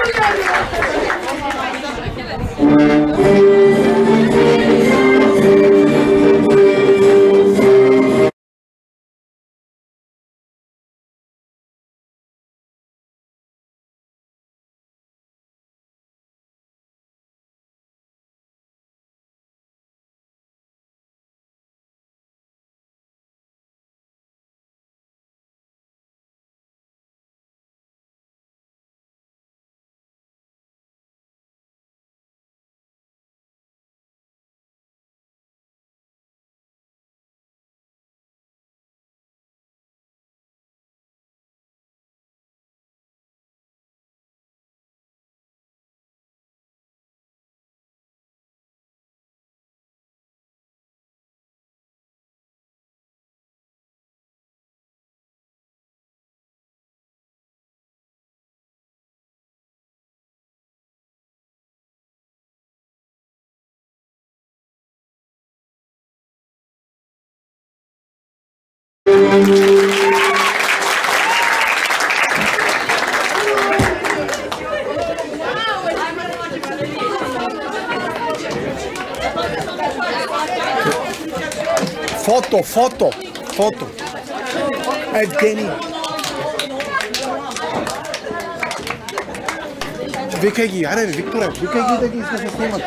Foto. Evgeni. Викаги, аре, Викторе, викаги да ги се снимат.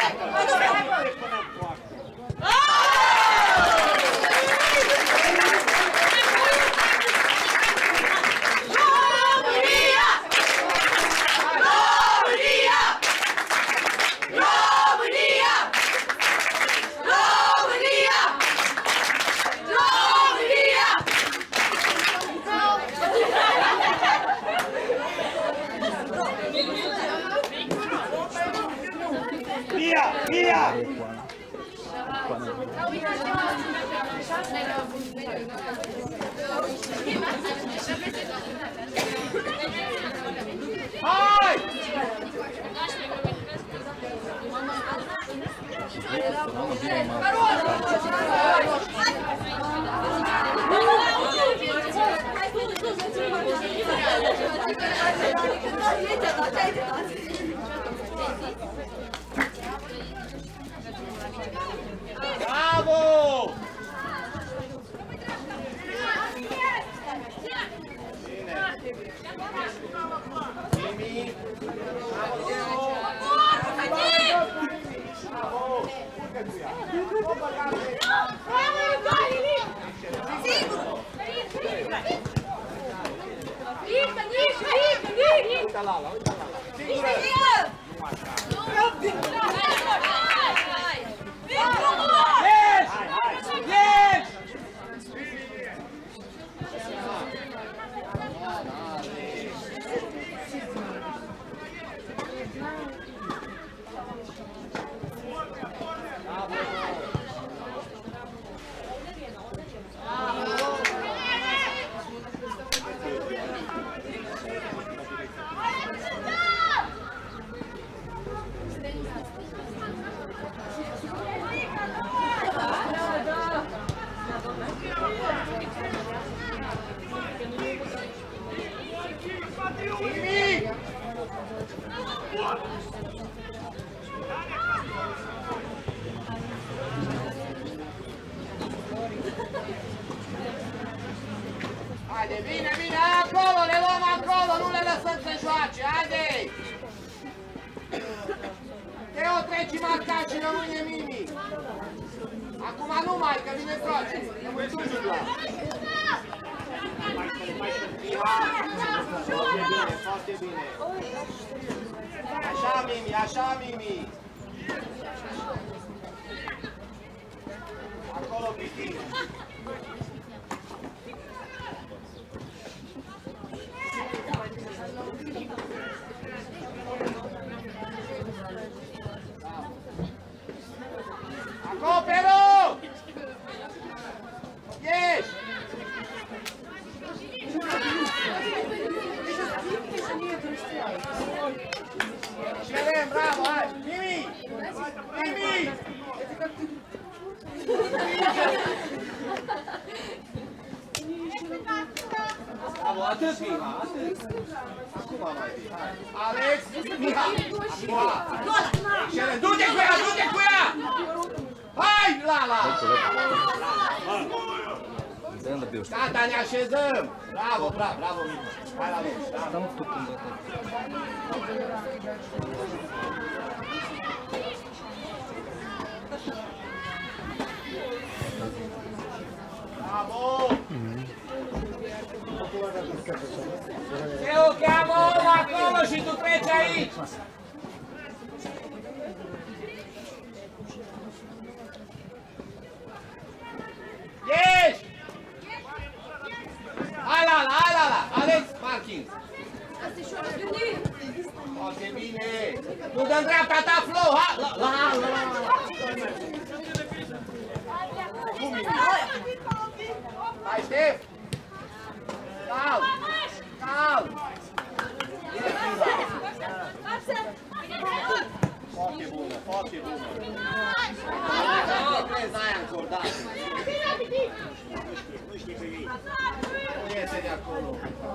Bravo! Uita la ala, uita la ala. Haide, vine, vine, acolo, le luăm acolo, nu le lăsăm să joace, haide! Teo, treci marca și rămâne Mimi. Acum nu mai, că vine Troce. Foarte bine. Așa, Mimi, așa, Mimi. Acolo, Piti. Acopero! Ești! Șerem, bravo, hai! Mimi! Mimi! Bravo, atât, Miha, atât! Acum mai bine, hai! Alex! Miha! Șerem, du-te cu ea, du-te cu ea! Hai, Lala! Gata, ne așezăm! Bravo, bravo, bravo, Miha! Hai la loc! Bravo! Eu cheamă omul acolo și tu treci aici! Ești! Hai la ala, hai la ala! Alex, parking! Foarte bine! Nu dă-n dreapta ta, Flo! La ala! Hai, Ștef! Cal! Cal! Foarte bună, foarte bună! Nu crezi aia încordat! Nu iese de acolo!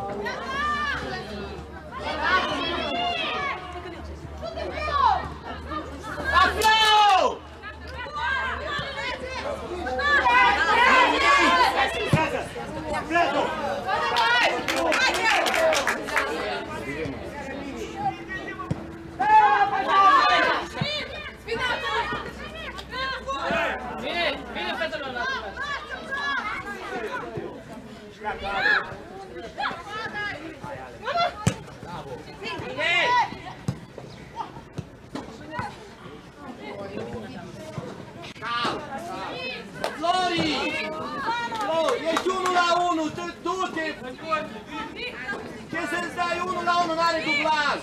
Aflou! Spinat! Flori! Ești 1 la 1, du-te! Ce să-ți dai 1 la 1, n-are dublaj!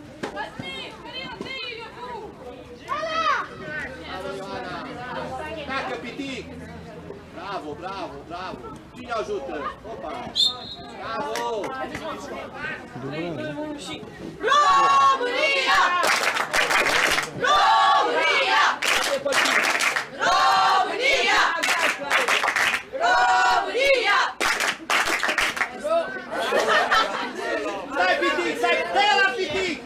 Tacă, pitic! Bravo, bravo, bravo! Cine ajută? Opa! Bravo! România! România! România! România! Stai, pitic, stai! Dă la pitic!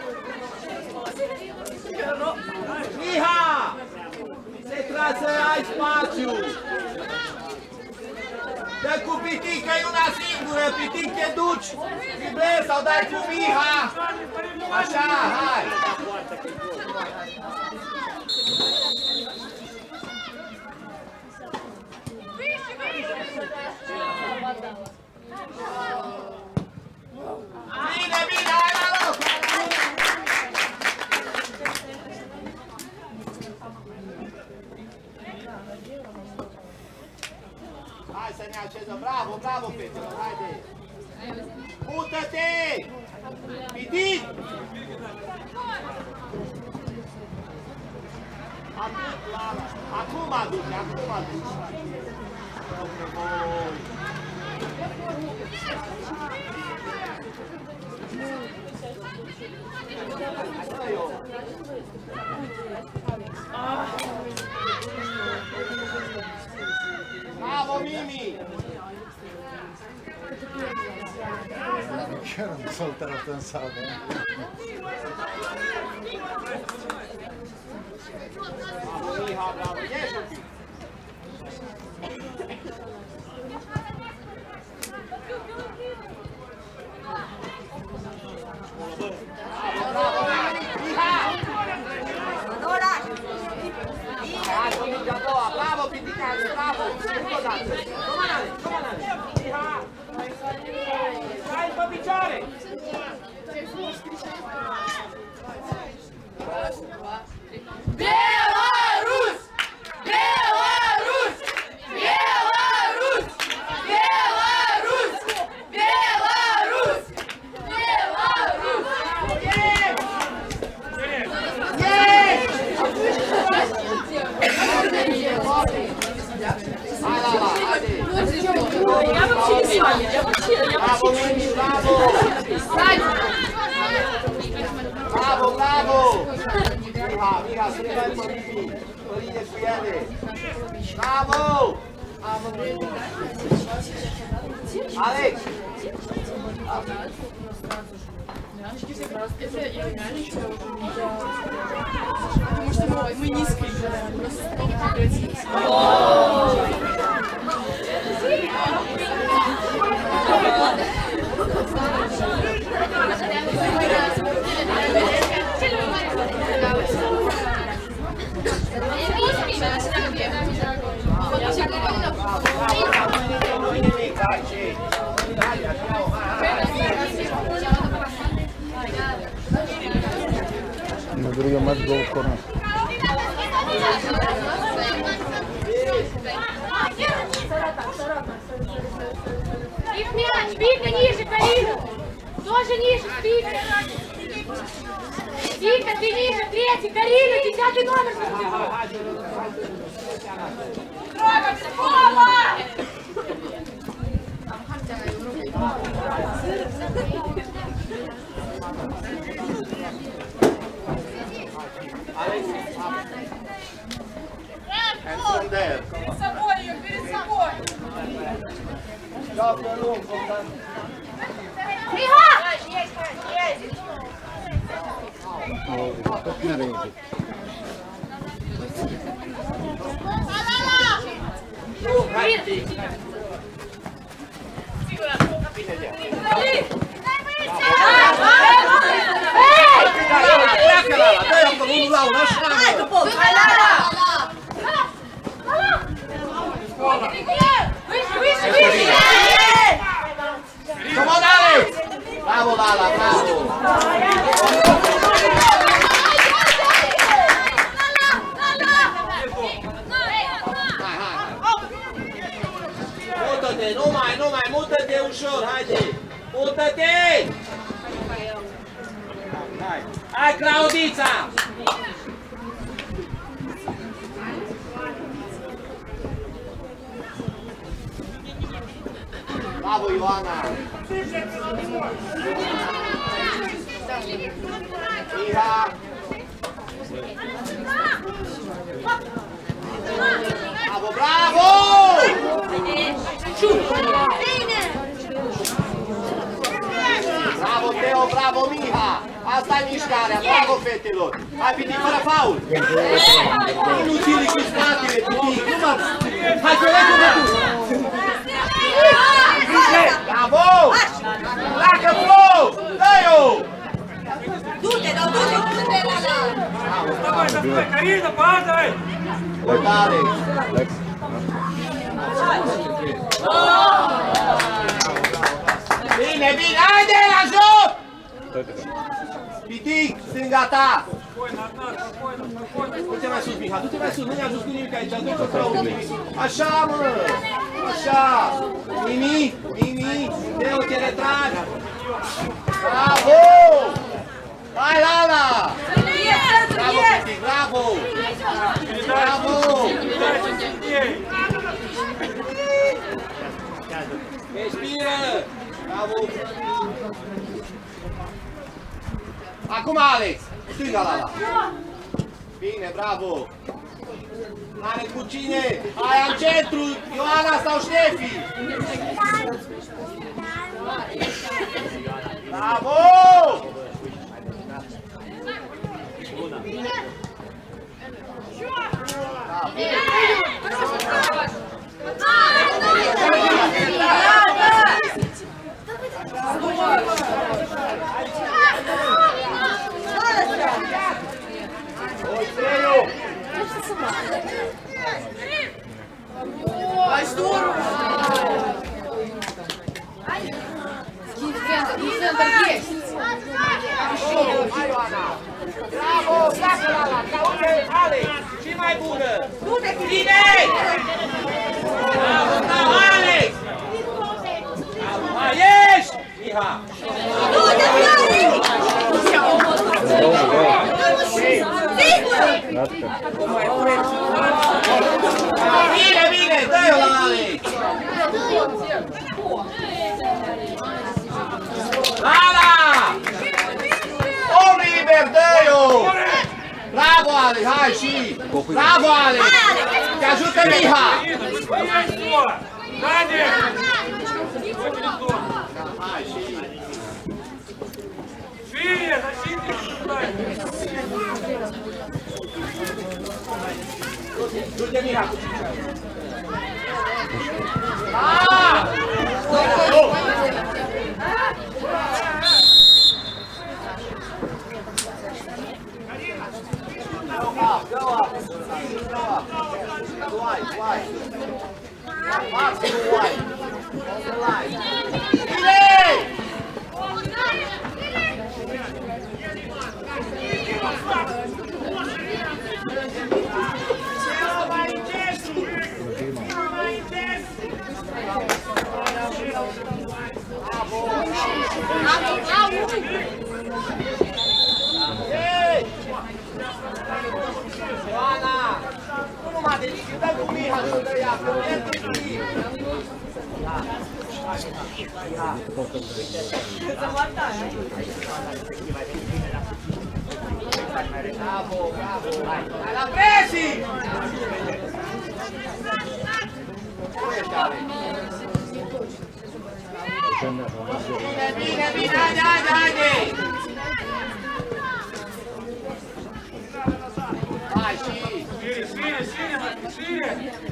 Miha! Se trasă, ai spațiu! Dă cu pitic, că e una singură! Pitic, te duci! Driblezi sau dai cu Miha! Așa, hai! Bine, bine, hai la loc! Hai să ne așezăm, bravo, bravo, fetelor, haide! Mută-te! Pitit! Acum aduce, acum aduce! Bravo, Mimi! Chiar am saltat în sală. Bravo, Miha, bravo! Ieși un pic! Bravo, Miha! Hai, cu mingea a doua! Bravo, Piticaru, bravo! Încă o dată! Comandare, comandare! Miha! Stai pe picioare! Belarus! Belarus! Belarus! Belarus! Belarus! Belarus! Hai la la, haide! Я вообще не знаю, я вообще Bravo, Mimi, bravo! Bravo, bravo! Miha, să ne dai pe Mimi! Părine cu ele! Bravo! Alex! Потому что мы низкие играем, у нас На другом от гол корнер. Их мяч, Вика ниже, Карина! Тоже ниже, Вика! Вика, ты ниже, третий, Карина, 10-й номер! Трогай, Психова! перед собой ее, перед собой. Выше, выше, выше! ușor, haide! Mută-te! Hai, Claudița! Bravo, Ioana! Iha! Bravo, bravo! Bravo, Teo, bravo, Miha! Asta e mișcarea, bravo, fetelor! Hai, Pitic, fără faul! Inutili cu spatele, Pitic! Hai, colegul, bravo! Pleacă, Flo! Dă-i-o! Du-te, du-te la la! Carina, guarda! Guardare! Bine, bine, haide, la joc! Pitic, stânga ta! Du-te mai sus, Miha, du-te mai sus, nu ne-a ajuns cu nimic aici, du-te frău. Așa, mă! Așa! Mimi, Mimi, Teo, te retragi! Bravo! Hai, Lala! Bravo, Pitic, bravo! Bravo! Respiră! Bravo! Acum, Alex! Stânga, Lala! Bine, bravo! N-are cu cine! Aia în centru! Ioana sau Ștefi! Bravo! Vai, Sturu! Bravo! Pleacă la la! Caude, Alex! Și mai bună! Bine! Bravo, bravo, Alex! Bravo, hai, ieși! Miha! Du-te, Flori! Bine, bine! Dă-i-o la Alex! Lala! Om liber, dă-i-o! Bravo, Alex! Hai și! Bravo, Alex! Te ajută Miha! Hai și! Шире, защитник! Du-te, Miha! Ah! Go up! Wide! Maximum wide! On the line! Bine! Ei! Ioana! Nu numai de nici, dă cu Miha să dă ea, că pierde timp! Bravo, bravo! Hai la presi! Bine, haide! Hai și! Шире!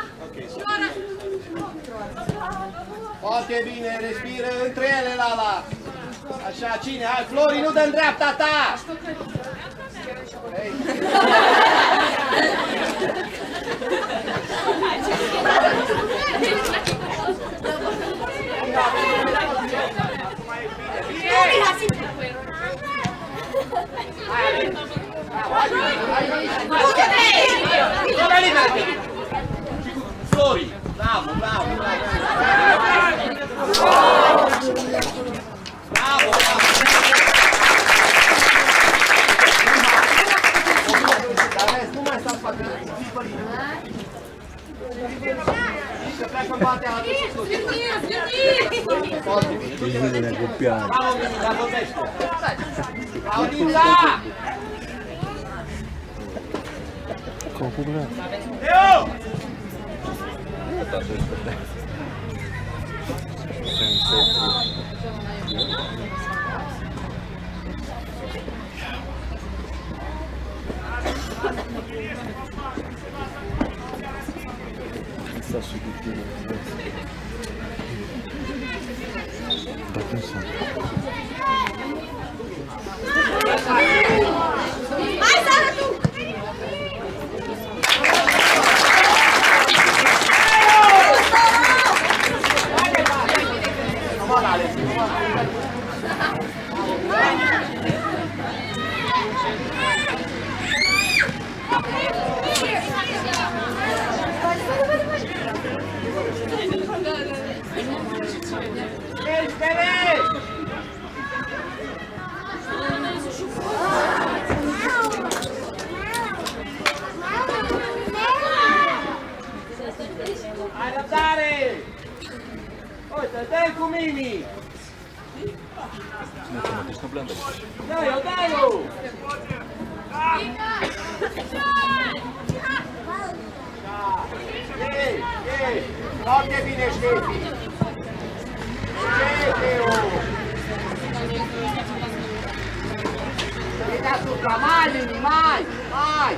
Foarte bine, respiră între ele, Lala! Așa, cine? Hai, Flori, nu dă în dreapta ta! Hey. Flori, bravo! spate. Să pleacă în partea altă sus. Foarte bine. Bravo, Mimi, dar vorbește. Claudința! Leo! Hai, Sara, tu! Hai răbdare! Uite, dă-i cu Mimi! Dă-i-o, dă-i-o! Ei, ei! Foarte bine, Ștefi! Ștefi-o! E deasupra, mai, Mimi, mai! Mai!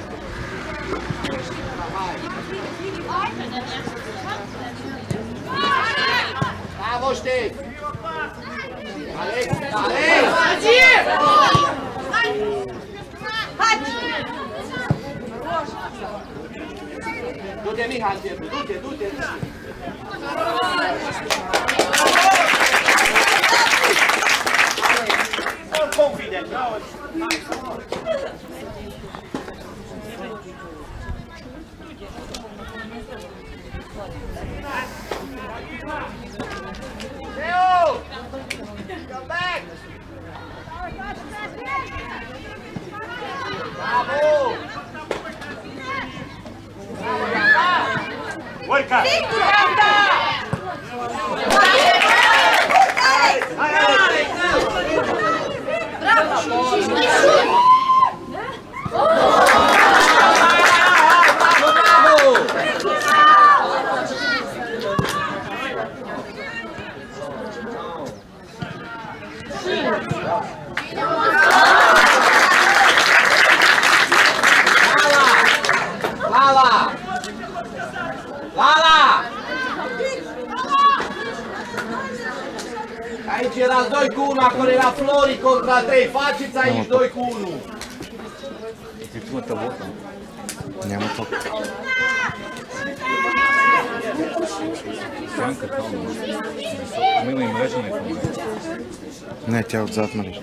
Bravo, Ștefi! Alex, Alex! Du-te, Mihai, du-te, du-te! Confident, Leo! Come back! Bravo! Urca! Aici era 2 cu 1, acolo era Flori contra 3. Faceți aici 2 cu 1. Няма топ. Сянка там. Мила и мрежна е в момента. Не, тя отзад мрежа.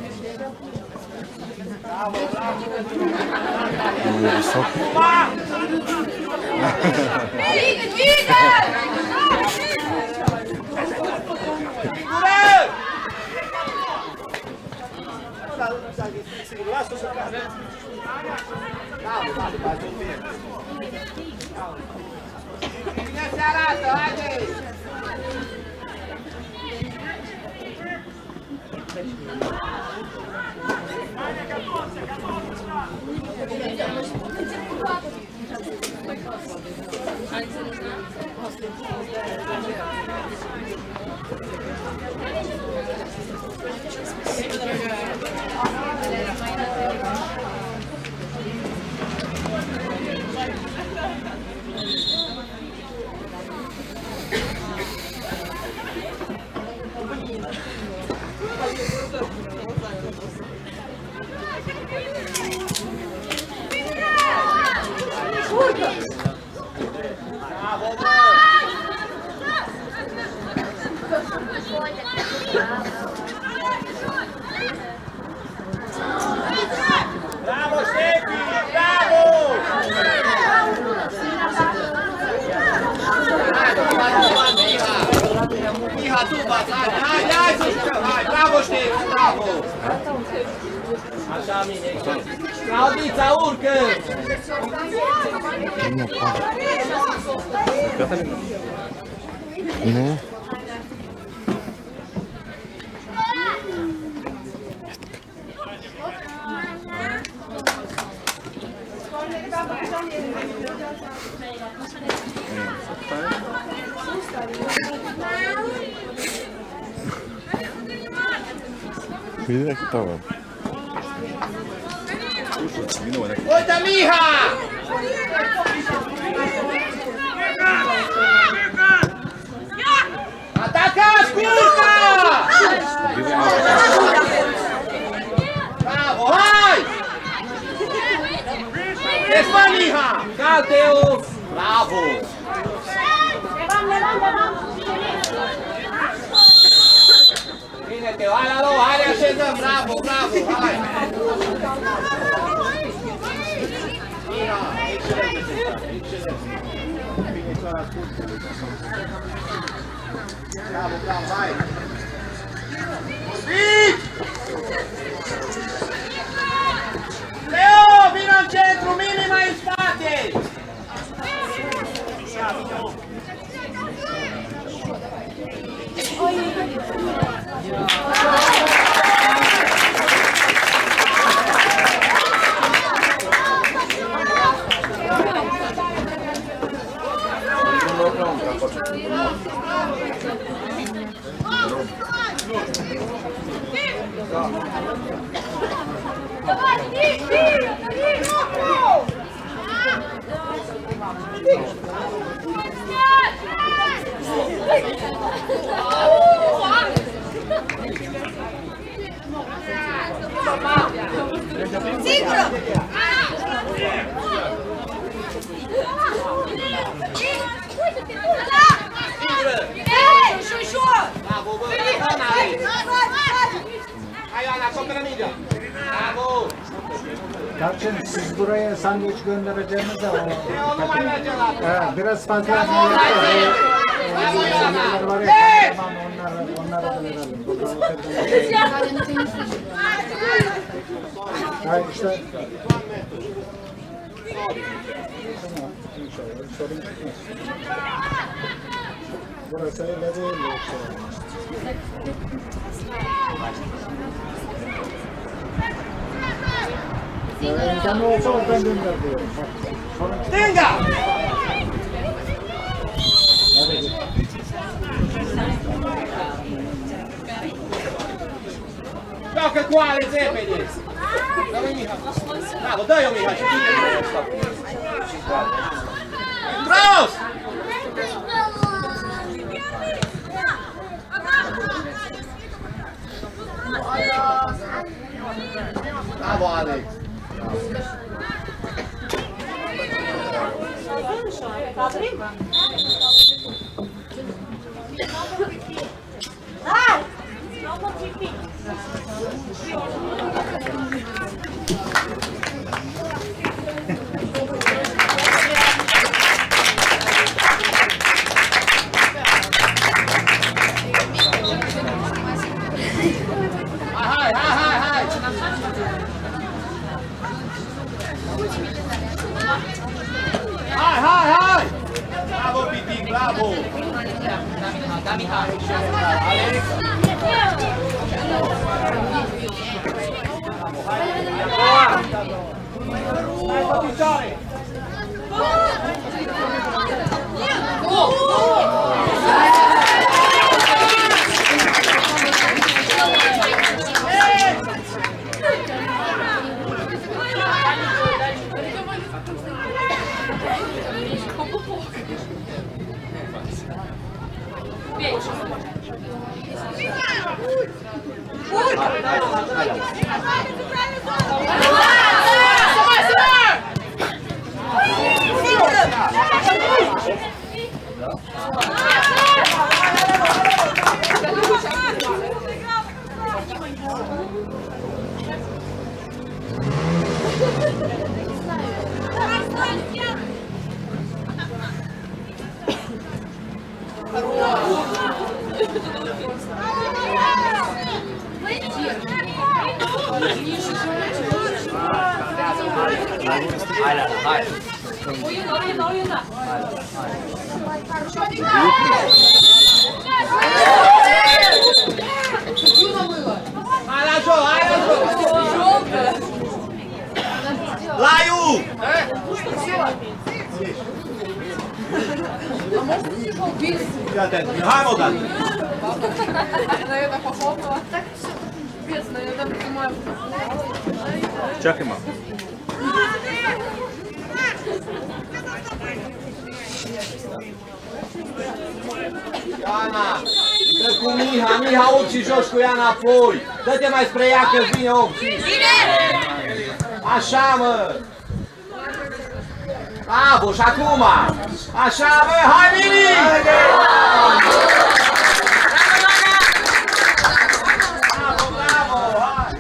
Много е високо. Bine se arată, haideți! Bravo, Ștefi! Bravo! Miha, tu bați! Hai să jucăm! Hai! Bravo, Ștefi! Bravo! Așa, mine! Claudița, urcă! Nu apare. Gata, bine. Nu? Vedi che stava. Uite, Miha! Ataca, scurta! Bravo, hai! Che fa, Miha? Calteo! Bravo! Bine, Teo, hai la lua, hai reașezăm, bravo, bravo, hai! Miha, excelent, excelent! Bine, țara scurtă. Bravo, bravo, hai! Vii! Leo, vino în centru, minima în spate! Bravo, bă! Hai, Ioana, acoperă mingea! Bravo! Tarçın, siz buraya sandviç göndereceğiniz de o. Leo, nu mai merge la... Biraz fazla Bravo, hai, bravo, Ioana! Onlara da verelim. Hayır işte. İnşallah sorun çıkmaz. Burası öyle değil. İmkanı olsa oradan gönder diyorum. Stânga! Gioca cu Ale, repede! Dă-mi Miha! Bravo, dă-i-o Miha și tine! Cross! Bravo, Alex! Hai! Bravo, Pitic, bravo! Da, Mihai! Alex! Hai pe picioare! Hai. Hai la joc, hai la joc! Laiu! Fii atent, hai mă dat! Čakaj malo. Iana! Dă cu Miha, Miha 8 și joci cu ea înapoi! Dă-te mai spre ea că vine 8! Așa mă! Bravo, și acum! Așa mă, hai Mimi! Bravo, bravo, hai!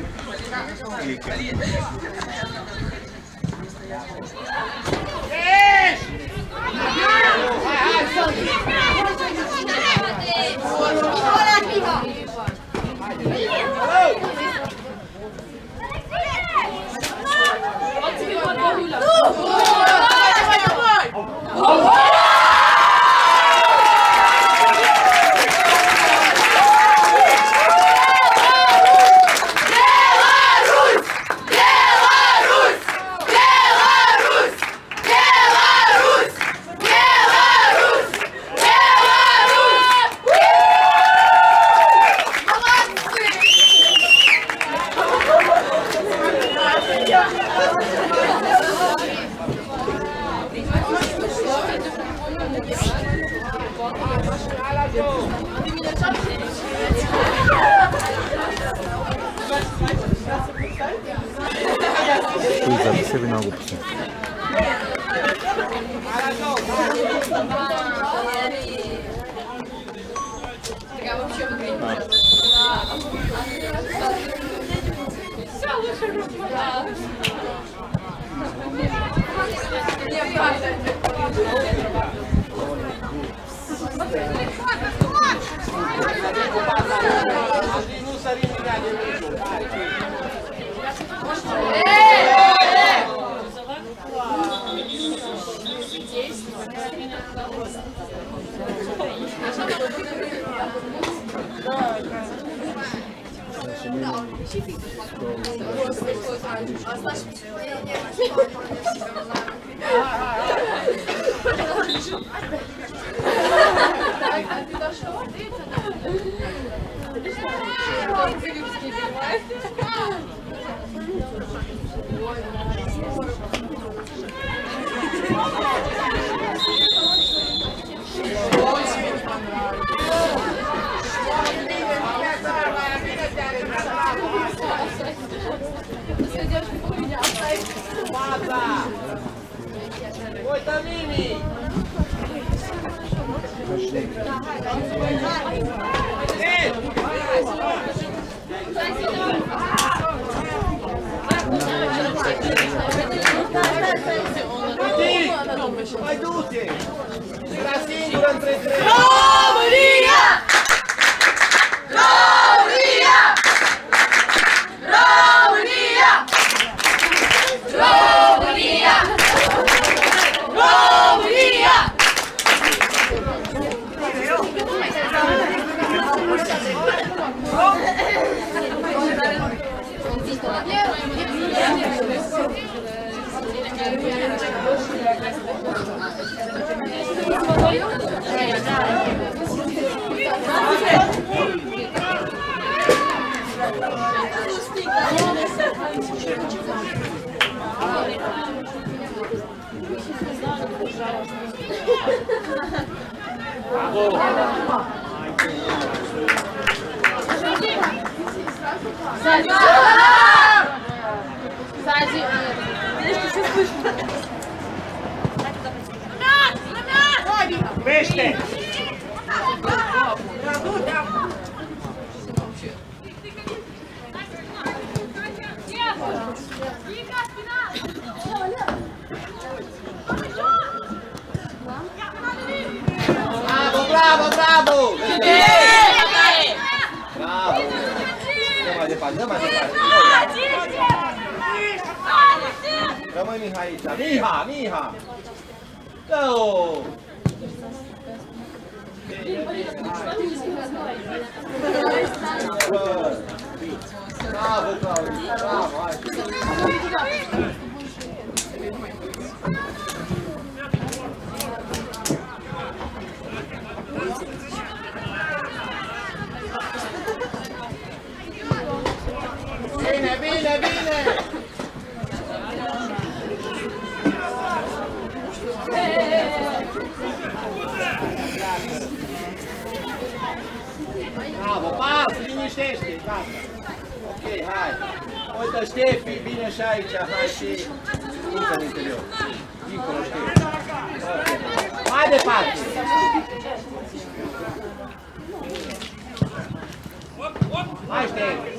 Scuza, sebi na opciju. Nu sărim imediat de mijloc. Uita, Mimi! Mai du-te! Era singură între trei! România! România! România! România! România! Сзади. Pește! Bravo, bravo, bravo! Bravo! Dă mai departe, dă mai departe! Rămâi Miha aici! Miha, Miha! Dă-o! Bravo, Claudiu, bravo, hai! Bine, bine, bine! Bravo, pas, liniștește, gata. Ok, hai. Uite, Ștefi, bine și aici, hai și încă în interior. Dincolo, Ștefi. Okay. Mai departe. Hai, Ștefi.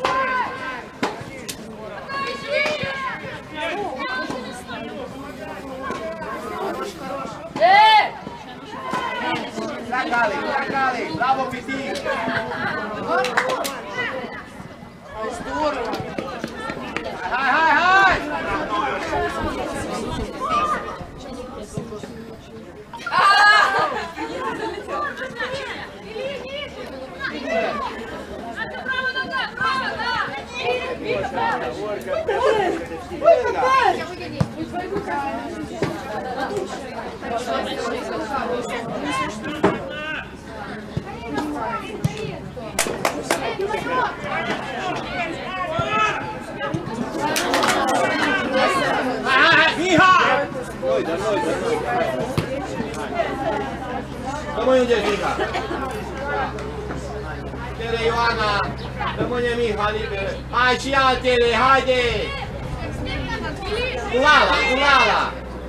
Tragale, bravo Piti! Hai! Miha! Rămâi unde ești, Miha. Tere, Ioana. Rămâne Miha liberă. Hai și altele, haide! Cu Lala!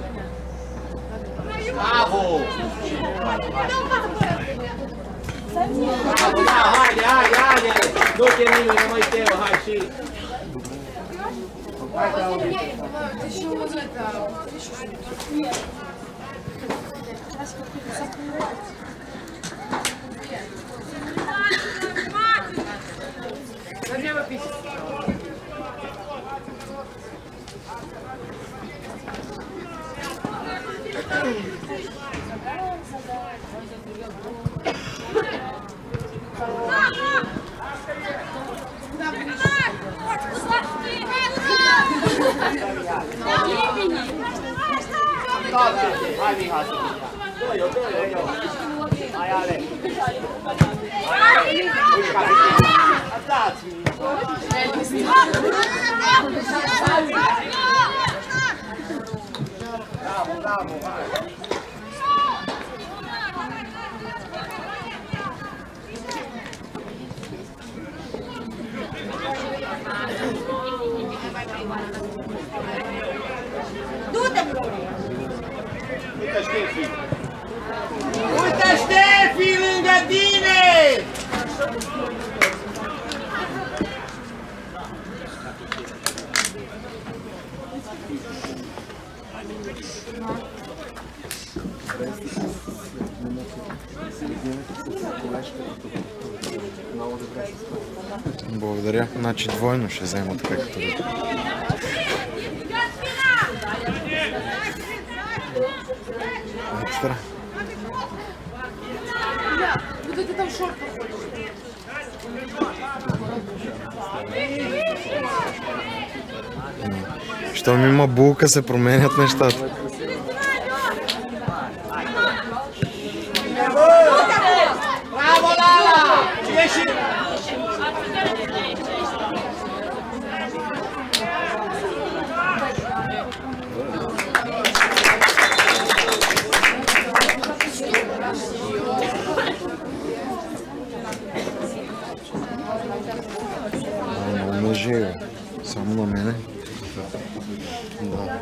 Bravo! Bravo, da, haide! Nu te nimeni, rămâi Teo, hai și... Hai, Claudiu! Hai, Miha! Dă-i-o! Hai, Ale! Dați-mi! Bravo, hai! Uite Ștefi! Uite Ștefi lângă tine! Благодаря. Значи двойно ще взема така като ви. Екстра. Будете там шорт Щом има булка, се променят нещата. Bravo, Lala! Ieși! Много мъже, само на мене. Да.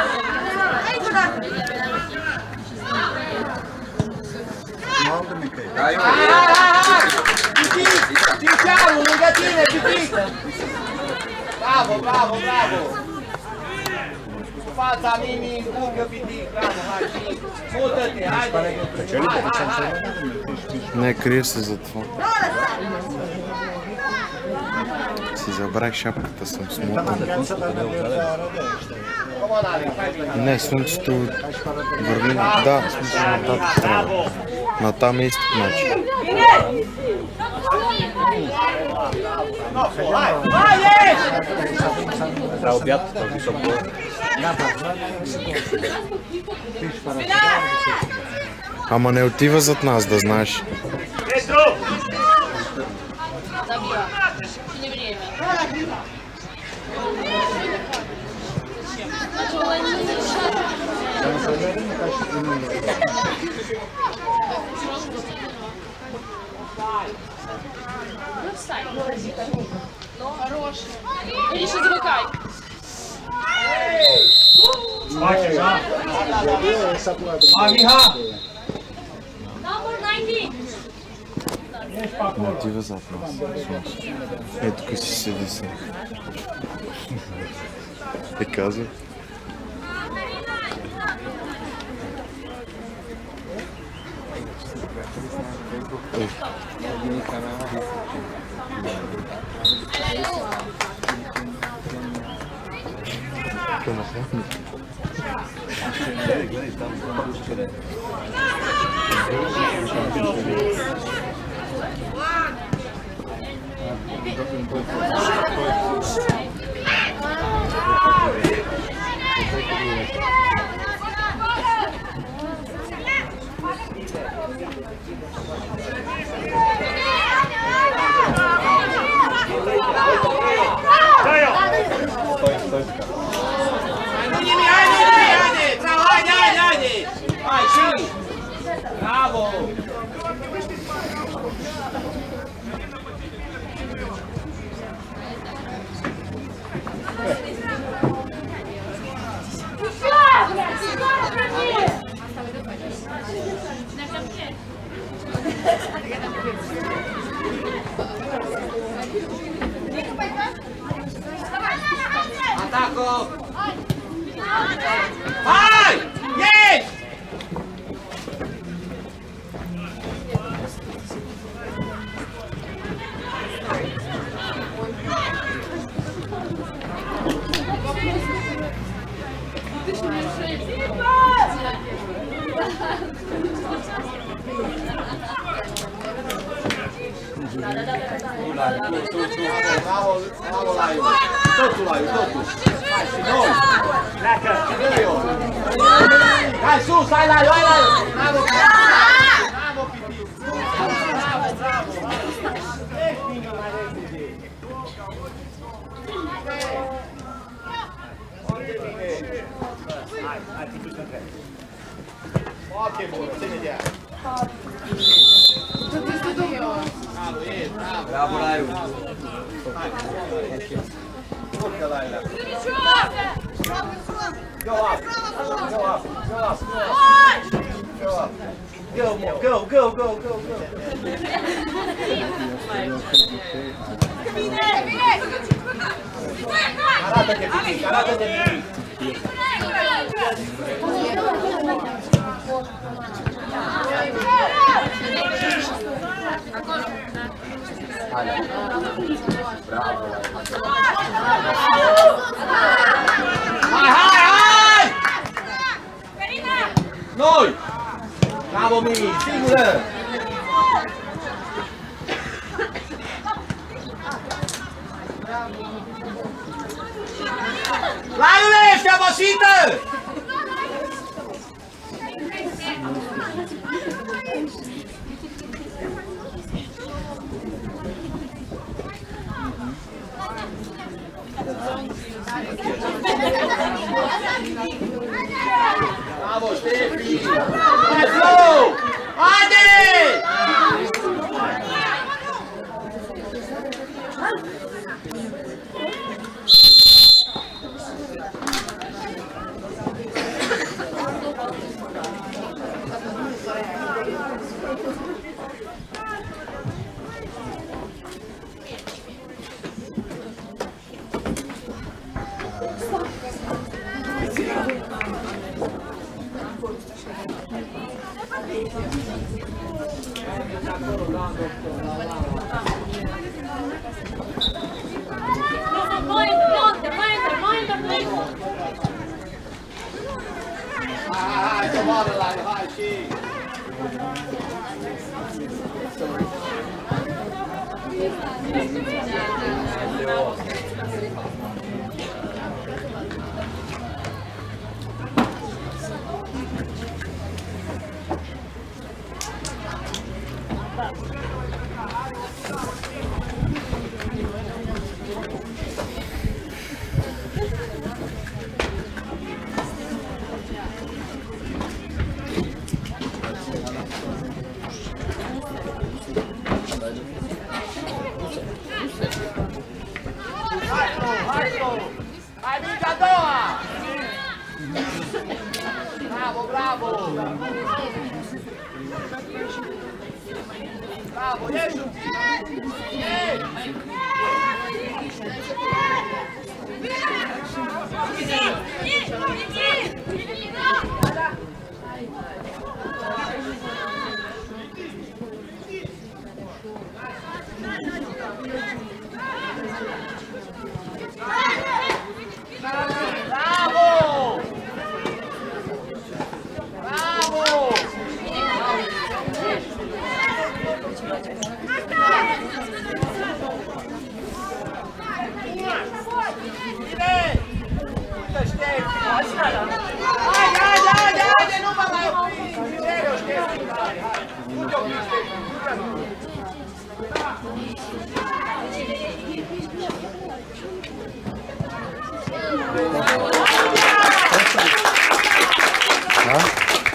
Mal da mı kayıp? Hai! Pitic! Cinceanu, lângă tine, Pitic! Bravo! Fața Mimi, încurcă Pitic, bravo, hai, mută-te, haide! Hai! Не, крие се за това. Си забрах шапката, съм смотан. Не, слънцето върви... Да, в смисъл нататък трябва. Натам е изток начин. За обяд този собор. Ама не отива зад нас, да знаеш. Гриша, замыкай. Number 19. Не отива зад нас. Ето тук си седи се. Е казва. Ataco! Hai! Ieși! Bravo, Laiu! Totul, Laiu, totul! Hai, și noi! Pleacă! Hai sus, hai, Laiu, hai, Laiu! Bravo, bravo, Piti! Bravo! Tehnică mai repede! Foarte bine! Hai, Piti, să trec! Foarte bună, ține de aia! Bravo, e, bravo! Bravo, Laiu! Hai! Urcă, Laiu! Go up! Go up! Go up! Go up! Go, more! Go, go, go, go, go! Arată-te, Pitic! Arată-te, Pitic! Hai, hai, hai! Noi! Bravo, Mimi! Singură! Laiule, ești obosită! Bravo, Ștefi! Hai, Flo! Haide! Hai, coboară la el, hai și... Hai, mica a doua! Bravo, bravo! Bravo, ieși un pic! Ieși! Bravo! Bravo! Bine! Uite, Ștefan! Haide, nu mă mai opri! Serios, Ștefan! Hai! Nu te opri, Ștefan! Da?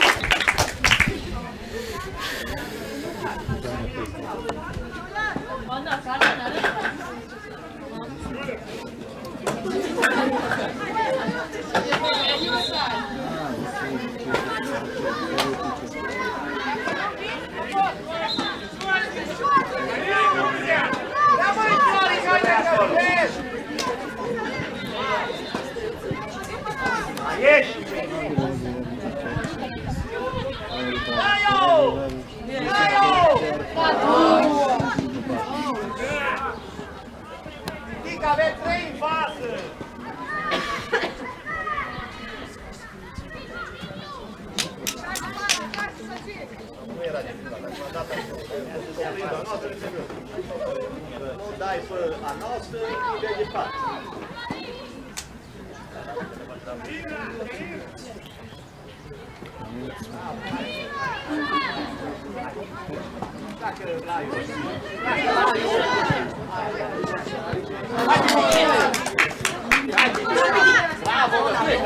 Ieși! Dai-o! Dai-o! Știi că aveți 3 în față! Nu era de final, dacă m-a dat nu dai pe a noastră, e de departe. Bravo,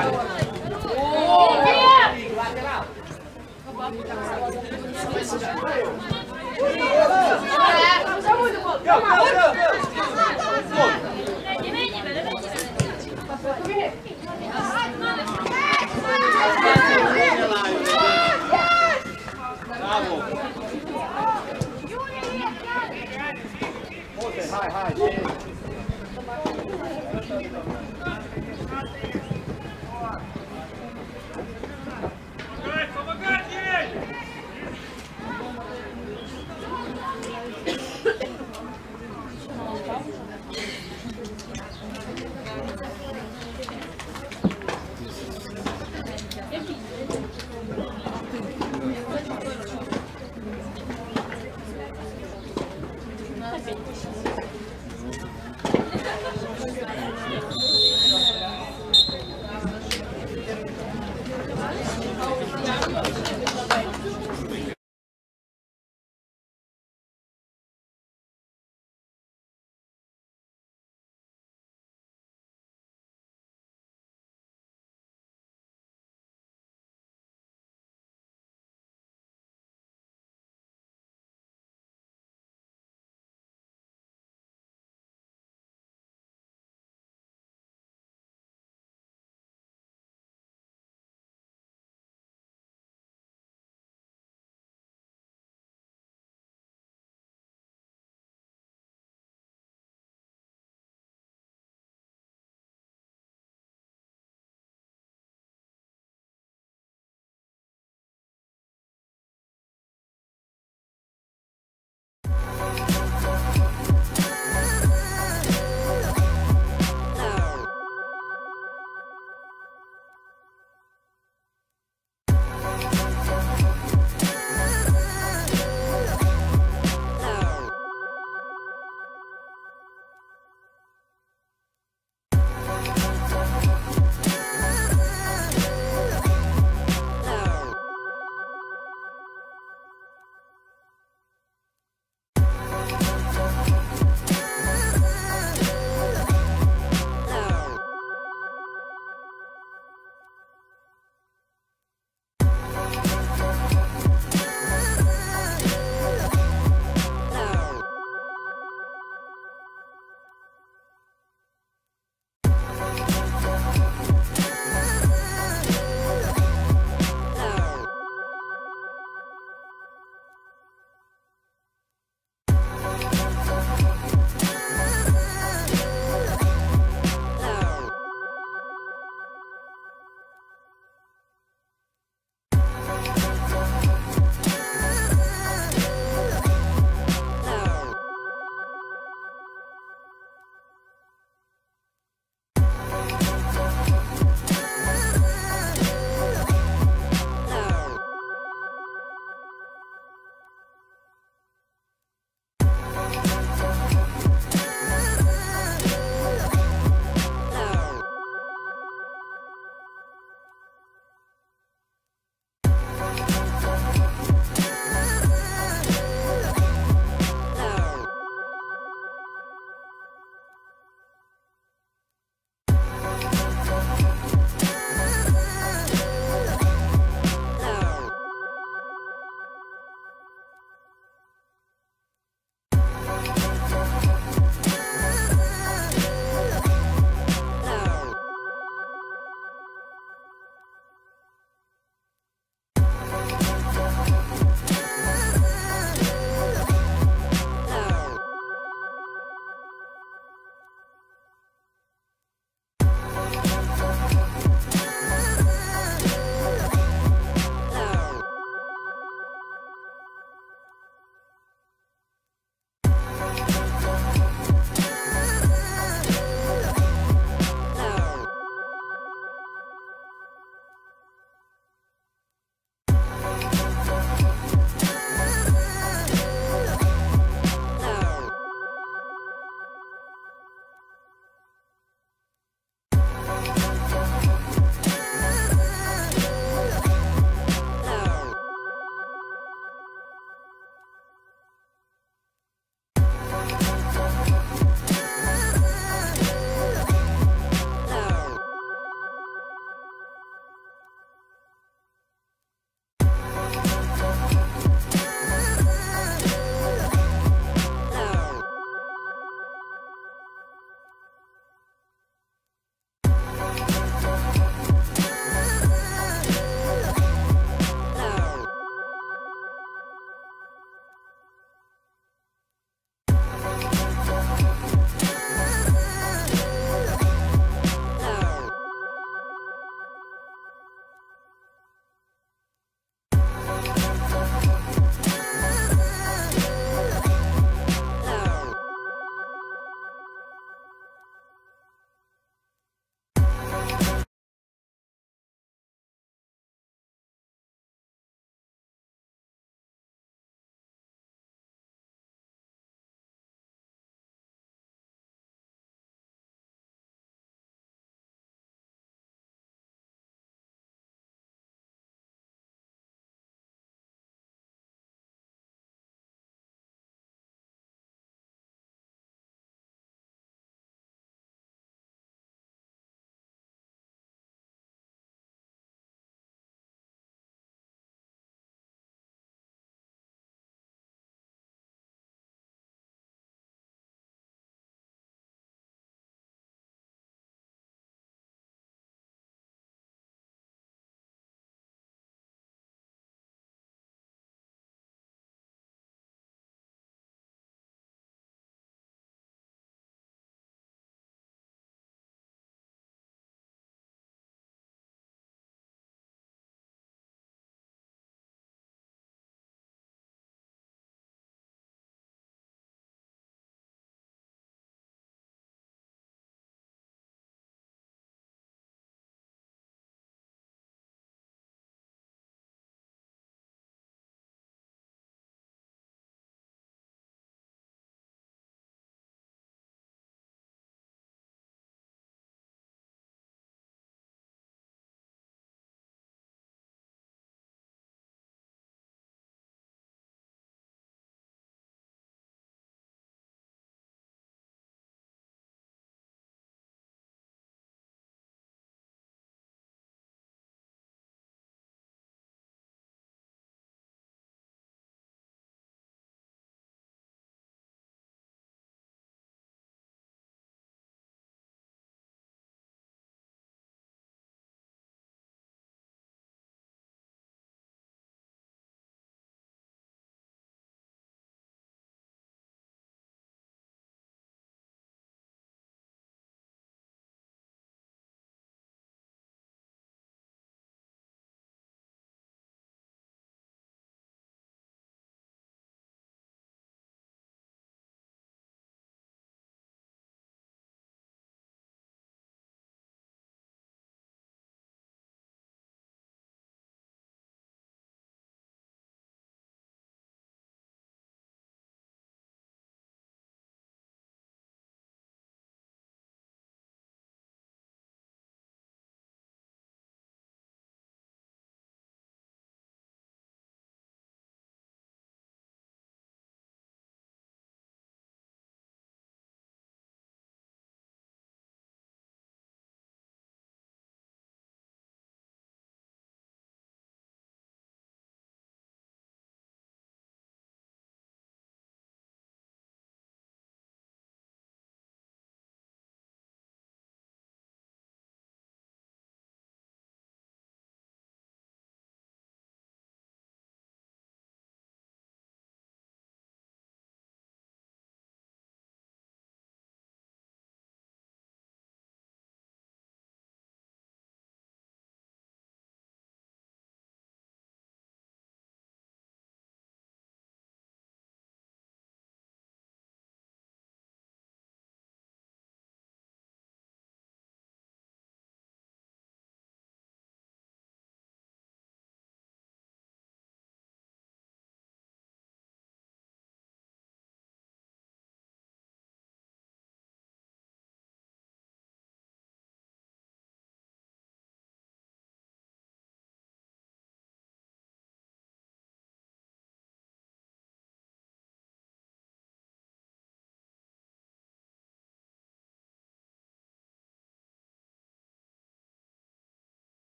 lateral. Bravo! Hai!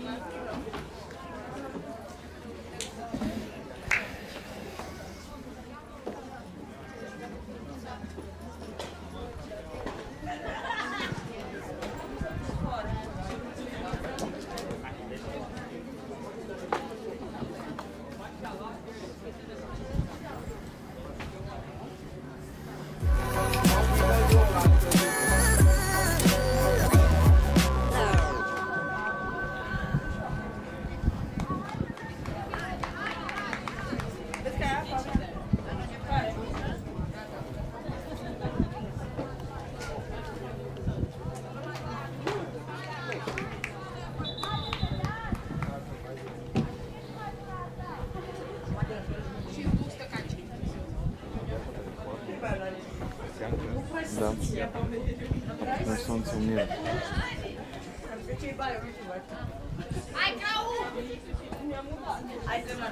Da. Na soncu umira. Hai, Grau! Hai, Grau!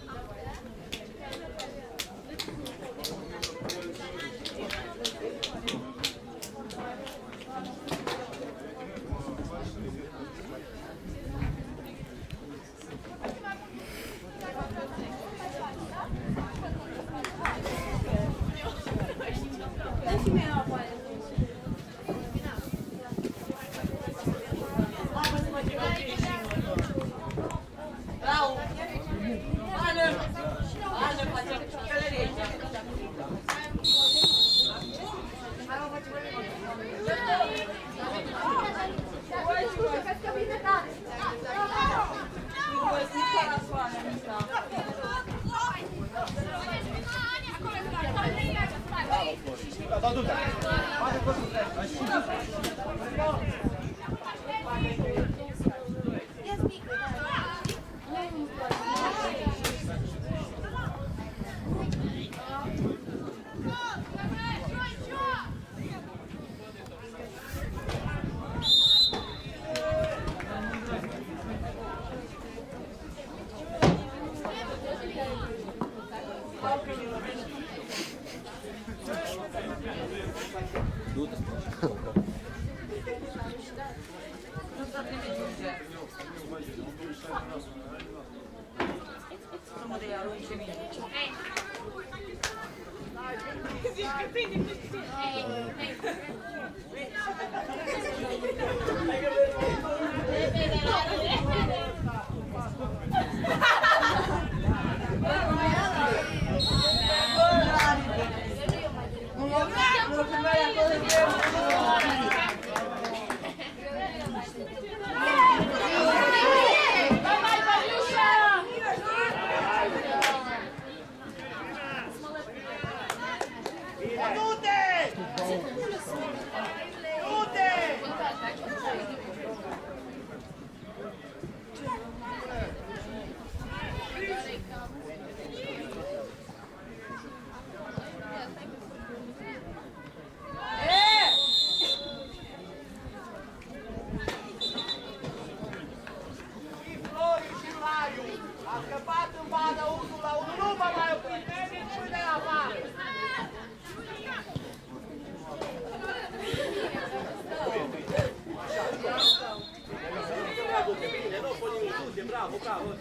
Bravo, bravo.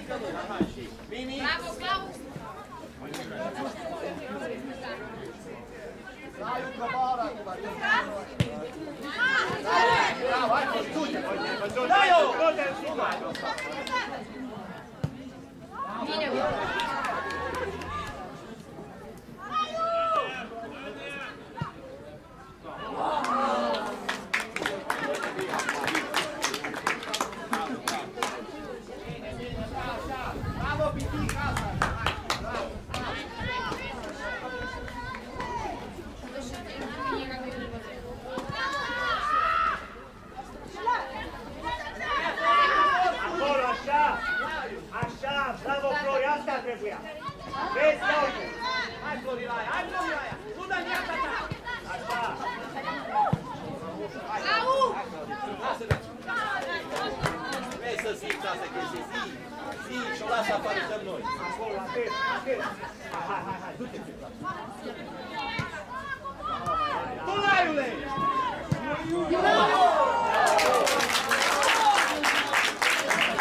Mimi. Bravo, bravo. Dai un cabora. Bravo, vai, studia. Dai, bravo, Piti, casa. Bravo. Acolo, așa! Așa! Bravo, Flori! Asta trebuia! Vezi, uite! Hai, Florilaia! Hai, Florilaia! Nu dă viața ta! Așa! Lasă-ne! Vezi să simți asta chestie, zi și o lasă afară, dăm noi. Acolo, atent, atent! Hai, du-te! Tulaiule!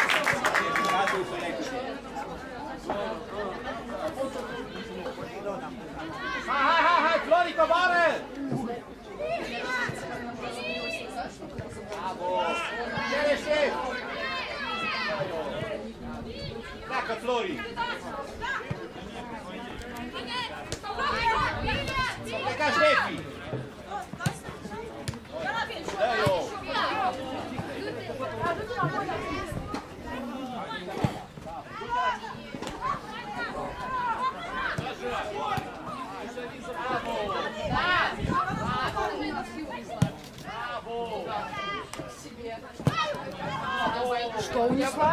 Što unisla?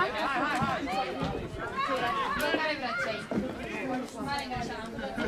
Mare vraćaj. Mare vraćaj.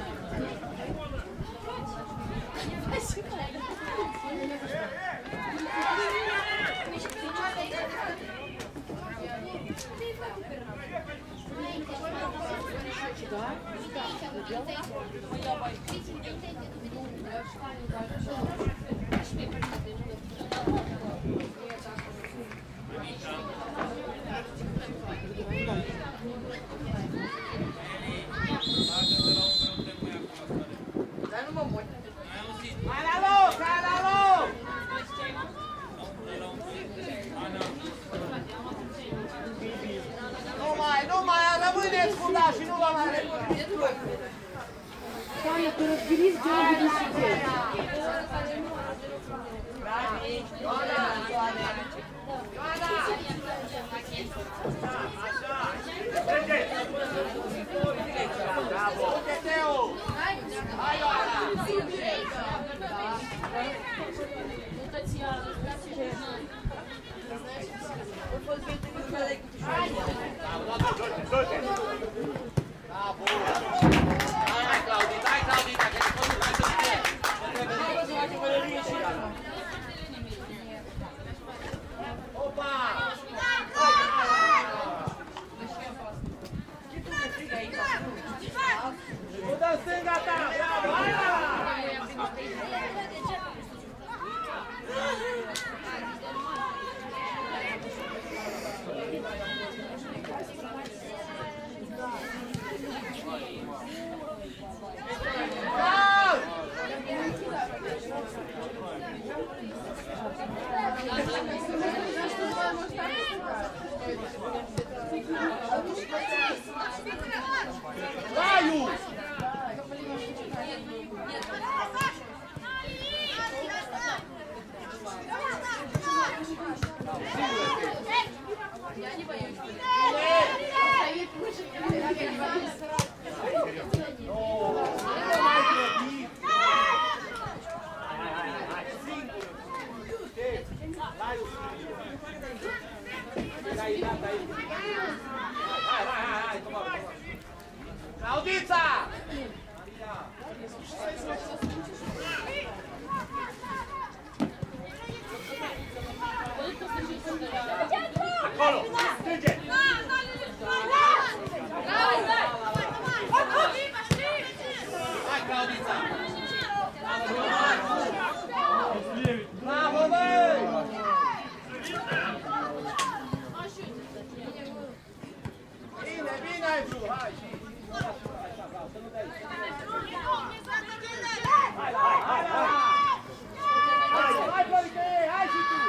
Nu mai, rămâneți fundași, nu vă mai rămâneți. Doamne, tu răzbiriți geamul din subiect. Bravo! Hai, Ioana! Bravo! Hai, Claudita, că te pot mai să fie! Opa! Nu dă stânga ta! Bravo! Raiu! Я не боюсь. Claudița! Acolo! Strânge! Hai, Claudița! Bravo, băi! Bine, bine, Ju! Hai! Hai, Florice! Hai și tu!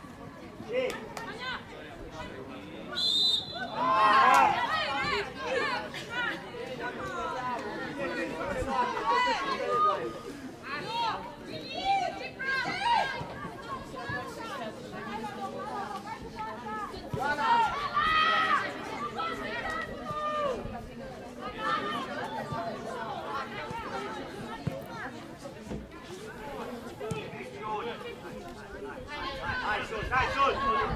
Hai sus, hai sus!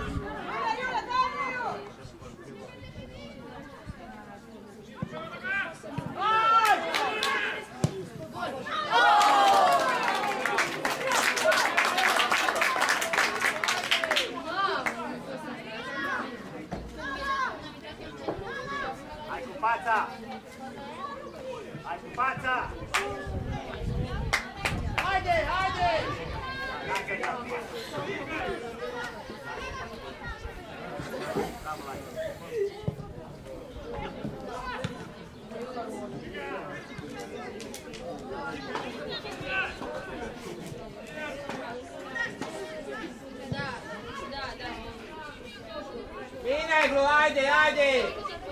Hai cu fața! Hai cu fața! Haide, haide! Bine, Glu, haide, haide!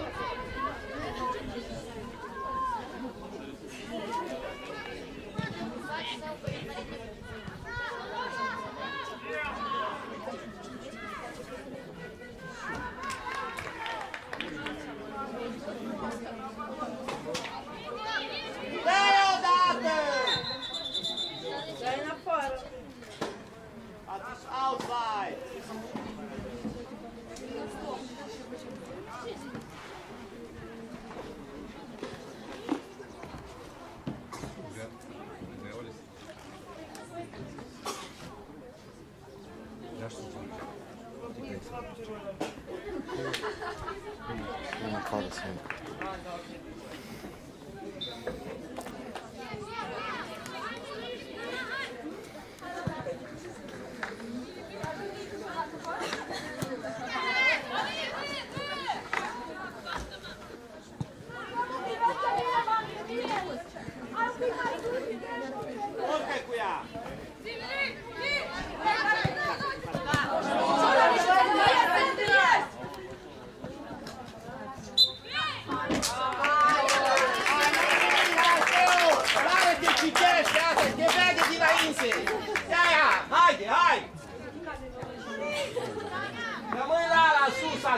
Dă-i odată! Dai în afară. Atunci outside! Стоп.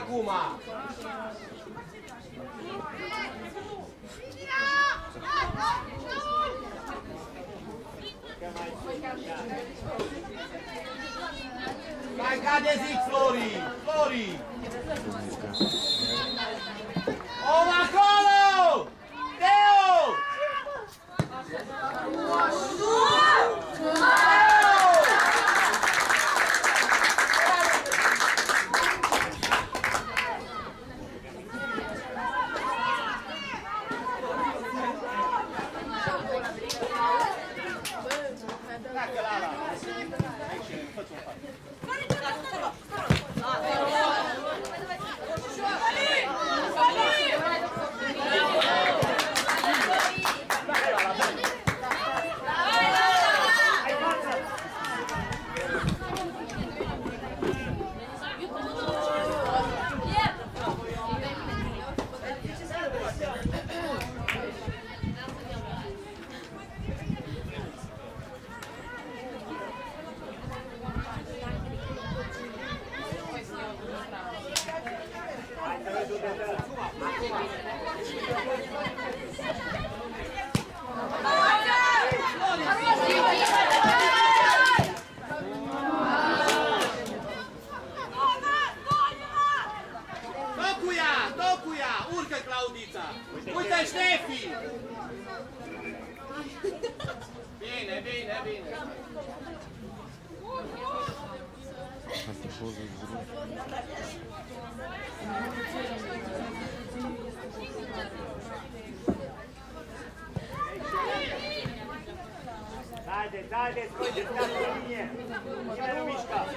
acum! Mai cade zic, Flori! Flori! Om acolo! Teo! Urcă, Claudița! Uite, Ștefi! Bine, bine, bine! Haideți, haideți, scoiteți ca pe linie! Nimeni nu mișcă!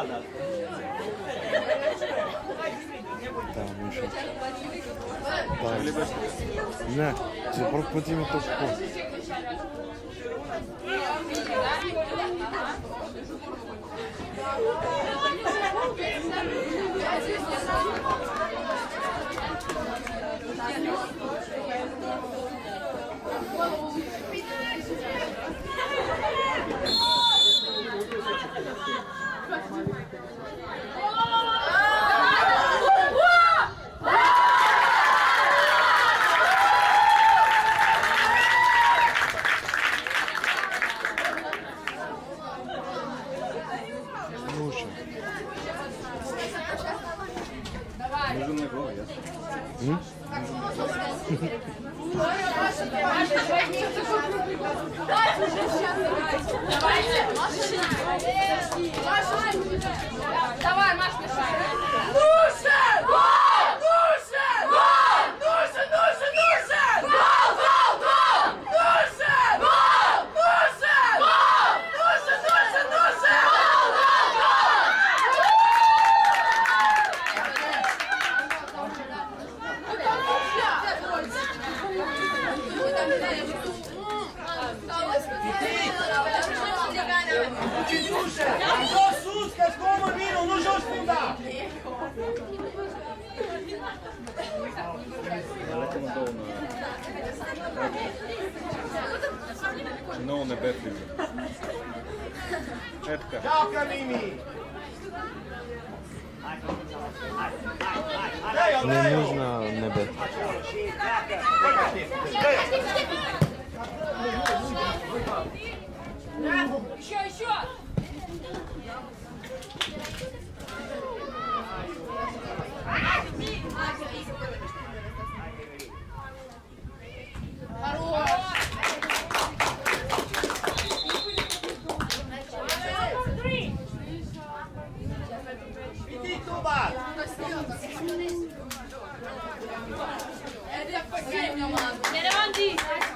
Vlada. Da, Miša. Ne, zapravo poti mi to kako. Нужен на голову, ясно? Давай, Маш, мешай. Andou sus, que como vinho, não joga fundar. No, ne betljivi. Etka. Čao, Mimi! Не нужно небе. Еще! Иди туда! Нерванди!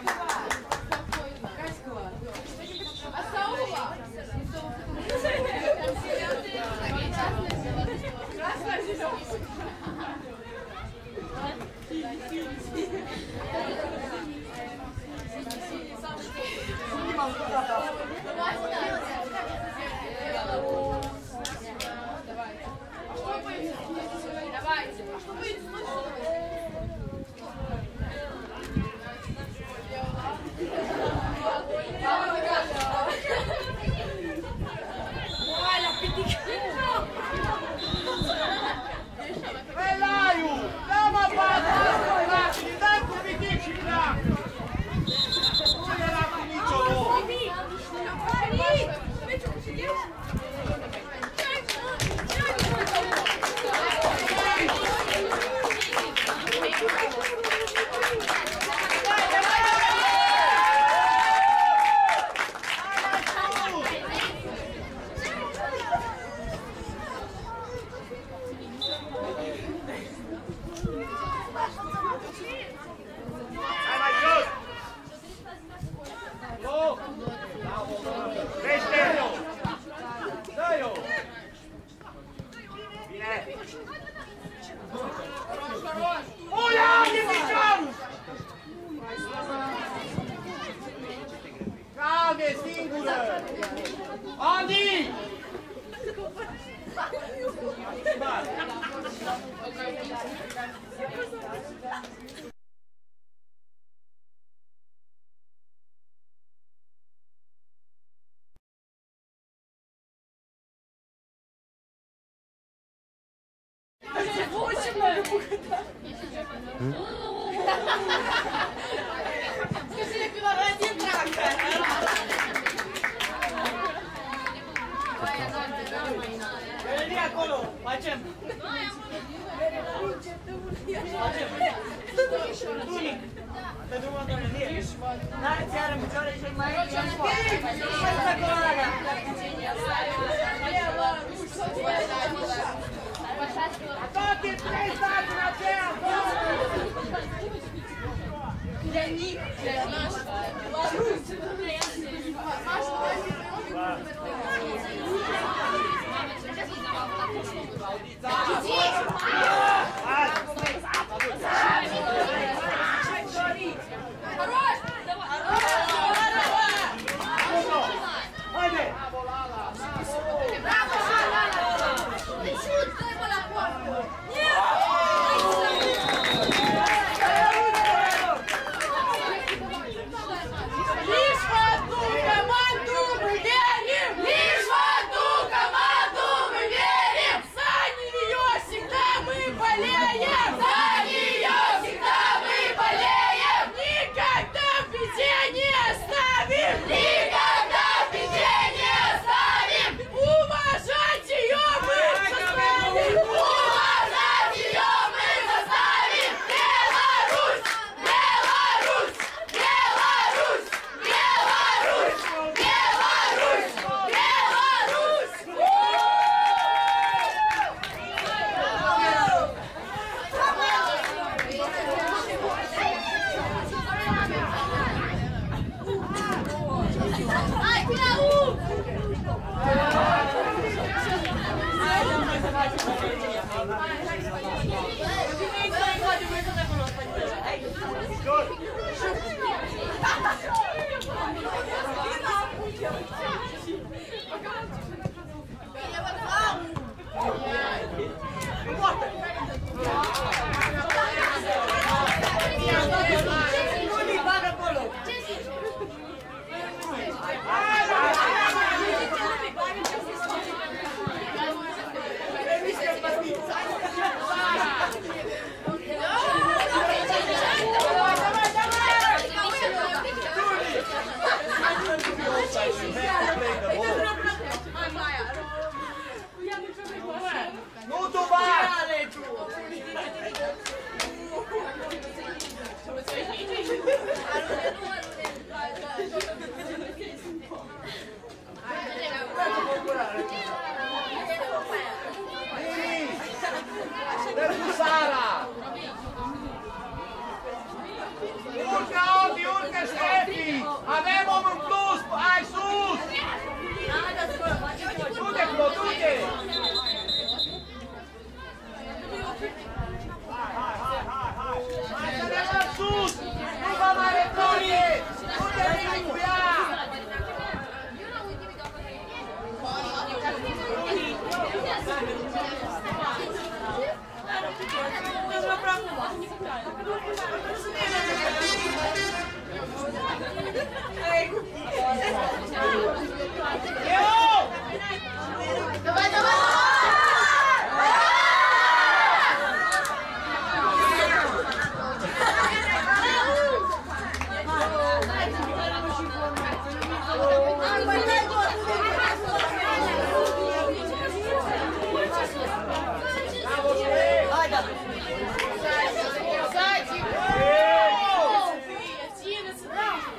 Velaju! Dá uma bata! Dá com o pedido lá! Olha lá com o Nicholo! Olha, Nicholo! Calma, singura! Andi! Скажи, пивоварение трака. Veni acolo, facem. Tunic. Te drumul doamne, vie. N-are țară în picioare și mai e transport. Să acolo alea. Toate trei stați în aceea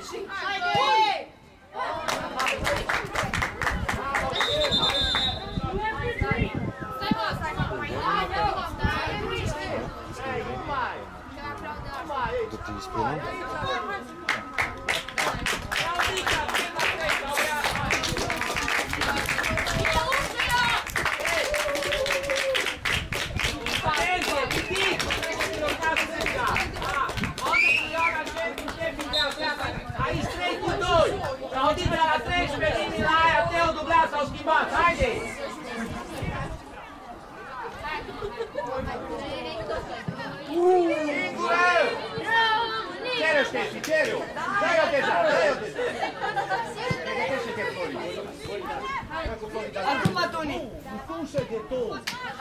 Da ti ispunem? Aici 3 cu 2. Claudit de la 13, vine la aia, Teo dublat, s-au schimbat. Haide! Singură! Cere-o, Ștefi, cere-o! Dai-o deja, dai-o deja! Pregătește-te, Flori! Acum, Toni! Pușă de tot!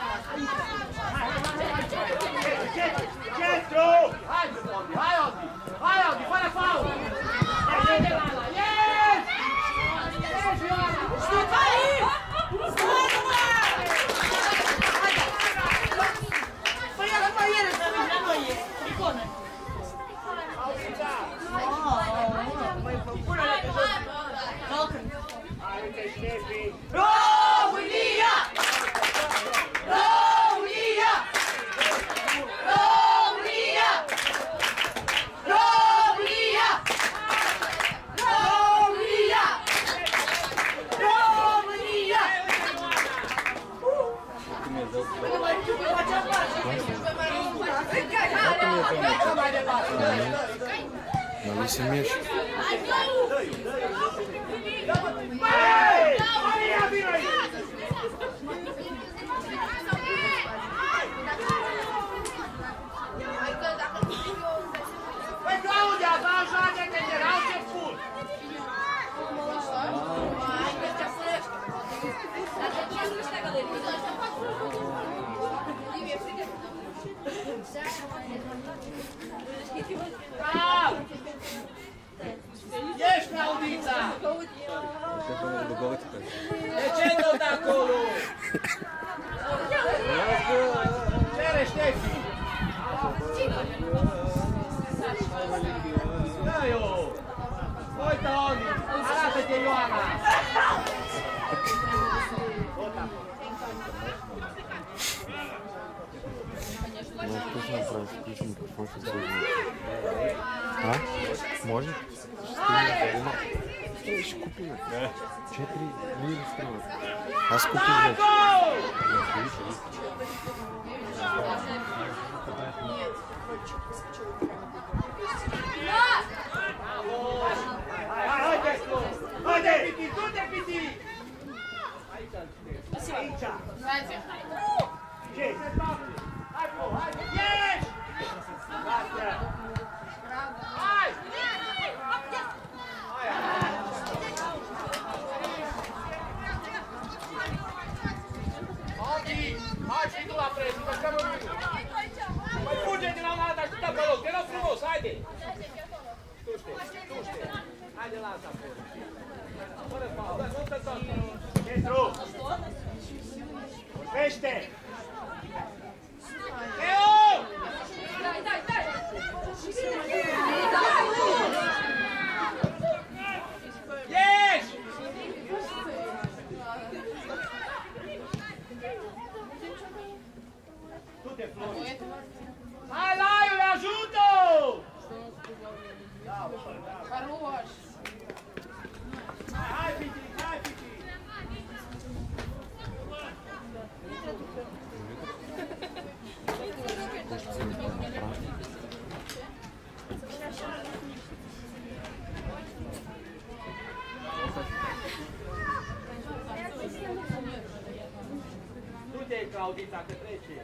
Centru! Hai, Flori, hai, Odi! Hai, Odi, fără faul! Haide, Lala! Yes! Yes, Ioana! Stai! Păi ea mai ele să vezi la noi, iconă! România! România! România! România! România! România! Não se mexe. Păi, Claudia, dau joacă de general ce spun! Bravo! Ești, Claudița! De ce tot acolo? Cere, Ștefi! Dă-i-o! Uite, Oni! Arată-te, Ioana! Ну, вкусно направить, вкусно, кофе сложно. А? Можно? Что еще купил? 4 лиры стоит. А скупил? Haide, Piti, du-te, Piti! Aici! Ce? Hai, Flo, hai! Ești! Hai! Adi, hai și tu la preț, că să nu râdu! Păi fuge din la un altă, așteptă pe loc, te rog frumos, haide! Tuște! Haide, lasă acolo! Fără faul, nu te tot! Centru! Vorbește! Leo! Dai! Ieși! Du-te, Flori! Hai, Laiule, ajută-o! Хорош. Hai, Piti! Du-te, Claudița, că trece!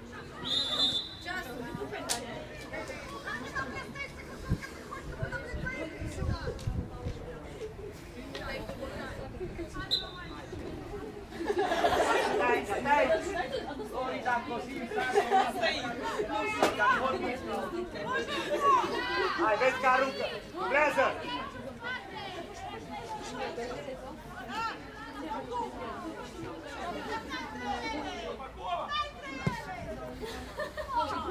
Dai! Flori, dacă o simți, hai, vezi că aruncă! Dublează!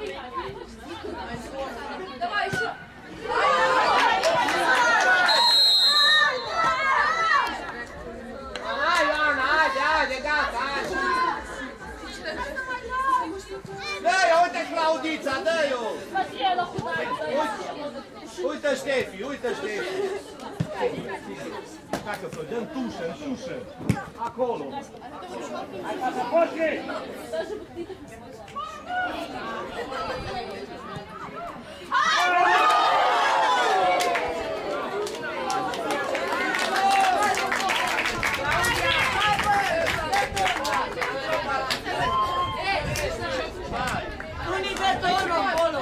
Давай еще. Dacă să dăm tușă, în tușă. Acolo. Hai, să poți! Unii de toro acolo.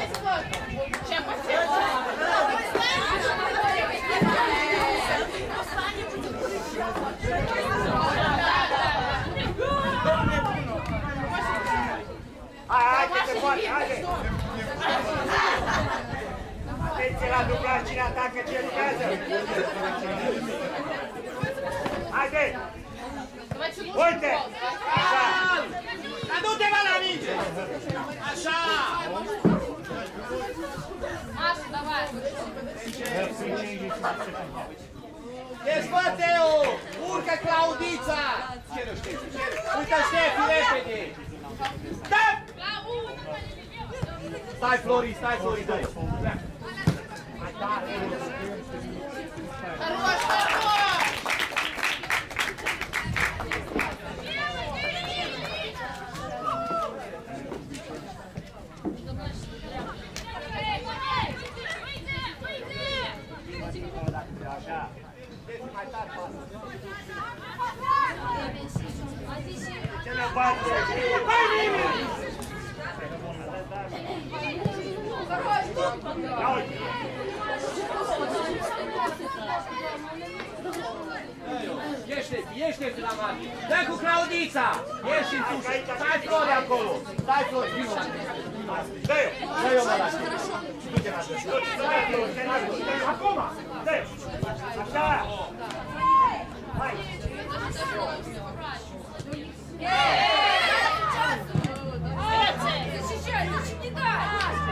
Hai, te poate, haide! Atenție la dublat, cine atacă, ce lucrează! Haide! Uite! Așa! Dar du-te, mă, la minge! Așa! Маша, давай. Dezbate-o! Urcă, Claudița! Ce nu știi? Uite, Ștefi, repede! Da! Stai, Flori, stai, Flori, dai! Хорош, хорош! Așa! Ce ne bate? Hai, Mimi! Ia uite! Iește la mare! Dă cu Claudița! Ieși în tușă! Stai, Flori, acolo! Stai, Flori, vină la mine! Dă-i-o! Dă-i-o, mă, la Du-te la jos! Du-te acum! Dă-i! Așa! Hai! Защищай, не дай!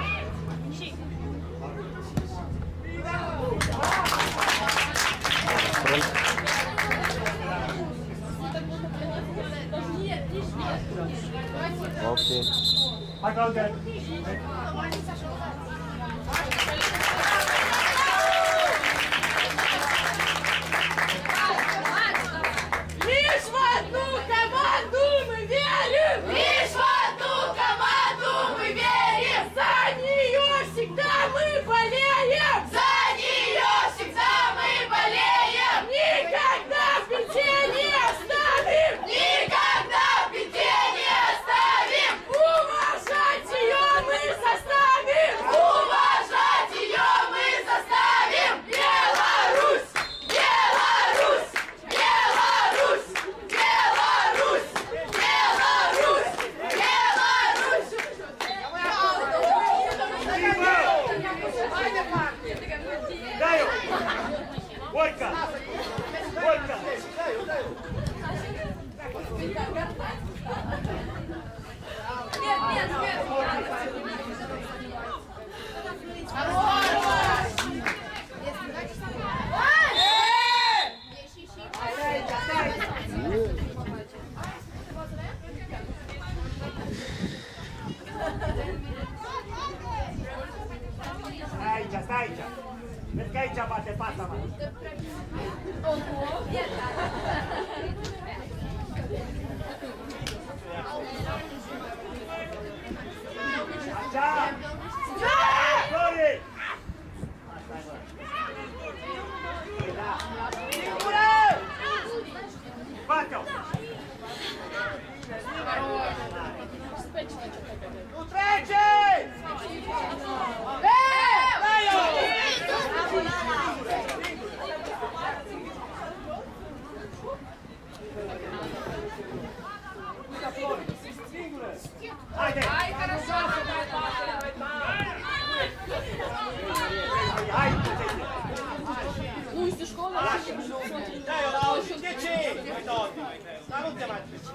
Окей. Hai, Claudia! Лишь в одну команду мы верим! Лишь в одну команду мы верим! За нее всегда мы болеем! За нее всегда мы болеем! Никогда в беде не оставим! Никогда в беде не оставим! Уважать ее мы заставим! Уважать ее мы заставим! Беларусь! Беларусь! Беларусь! Беларусь! Беларусь! Беларусь! Dă-i-o! Urcă! Urcă! Нет, нет, нет! Stai aici, stai aici! Vezi că aici bate fața, mă! Așa! Flori! Bate-o! Nu trece! Dă-i-o! Haide! Hai, хорошо, mai tare, mai tare! Hai! Пусть школа. Dă-i-o, Lauri, de ce? Uite, dar nu te mai treci.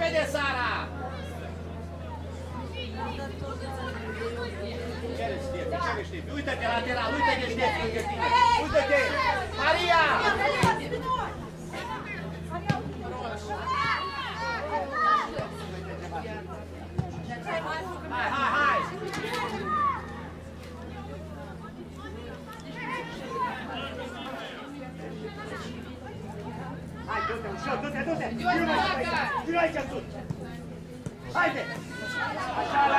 Repede, Sara! Uite-te, lateral, uite-te, Ștefan, lângă tine! Uite-te! Maria! Hai, hai, hai! Hai, du-te, ușor, du-te, du-te! Vino aici sus! Haide! Așa, la...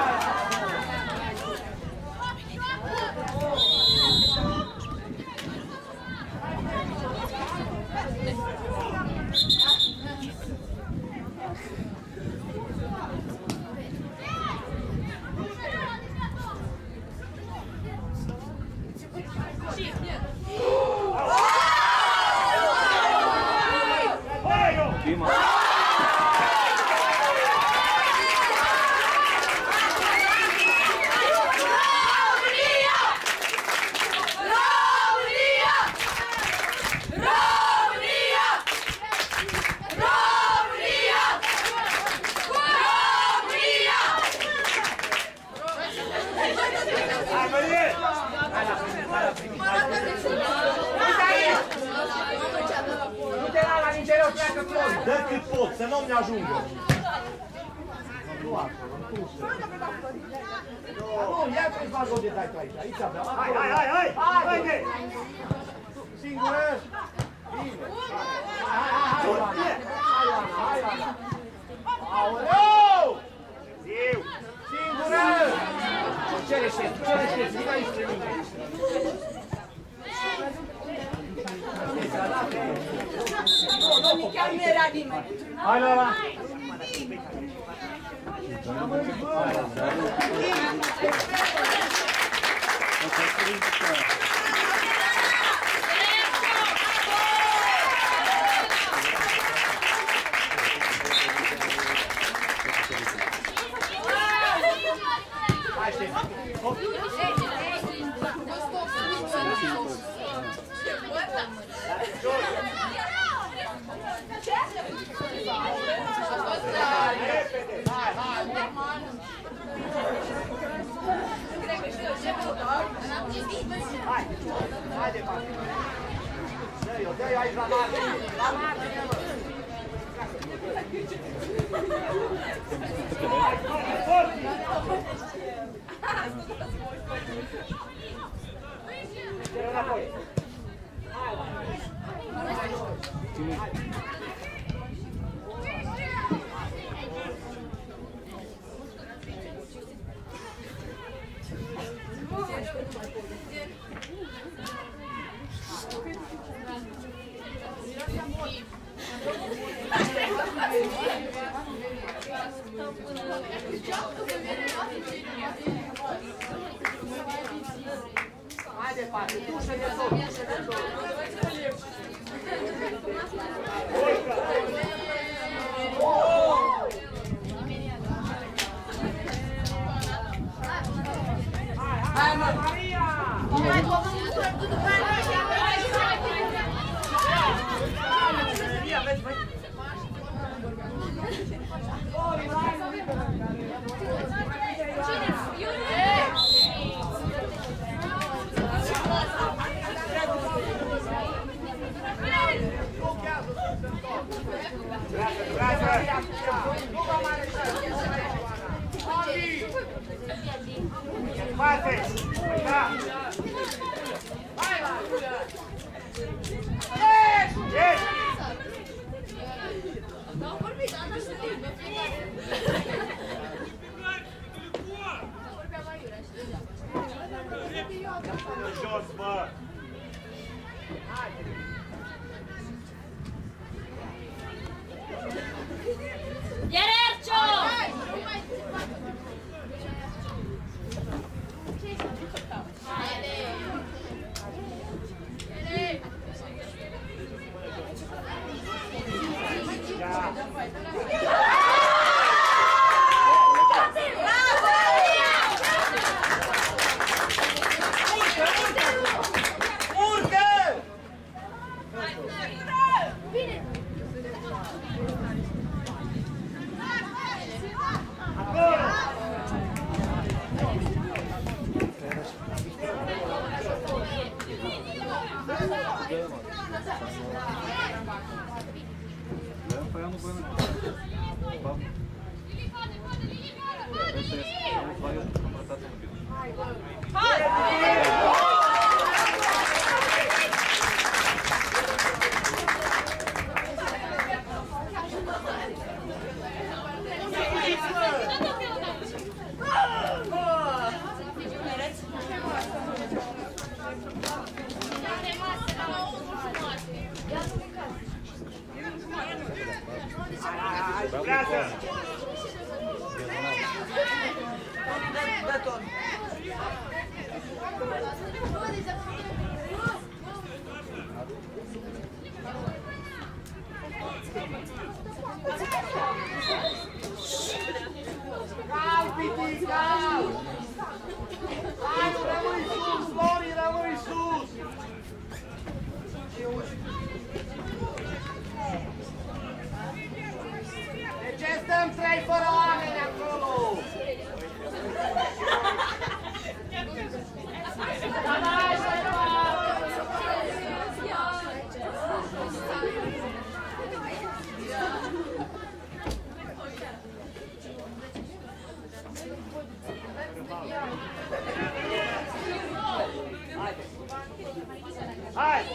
Dă cât pot, să nu-mi ajungă. Nu, ia câțiva gol de dai tu aici. Aici avem. Hai, hai, hai, hai! Haide! Singură! Bine! Hai, Ioana, hai, Ioana! Aoleu! Singură! Cere șef, vine aici spre mine. Chiar nu era nimeni. Hai, Lola! Hai, Ștefan! Hai departe! Dă-i aici la margine! La margine, mă! Cer înapoi! Hai departe, dușă de tot, dușă de tot! Hai, mă, Maria! Spate! Da! Hai, la! Ești! N-au vorbit, dar nu știu timp. Jos, bă! Ierercio! Haide! Lucrează! Dă tot! Cal, Piti, cal! Hai, rămâi sus, Lori, rămâi sus! De ce stăm 3 fără oameni acolo? Hai!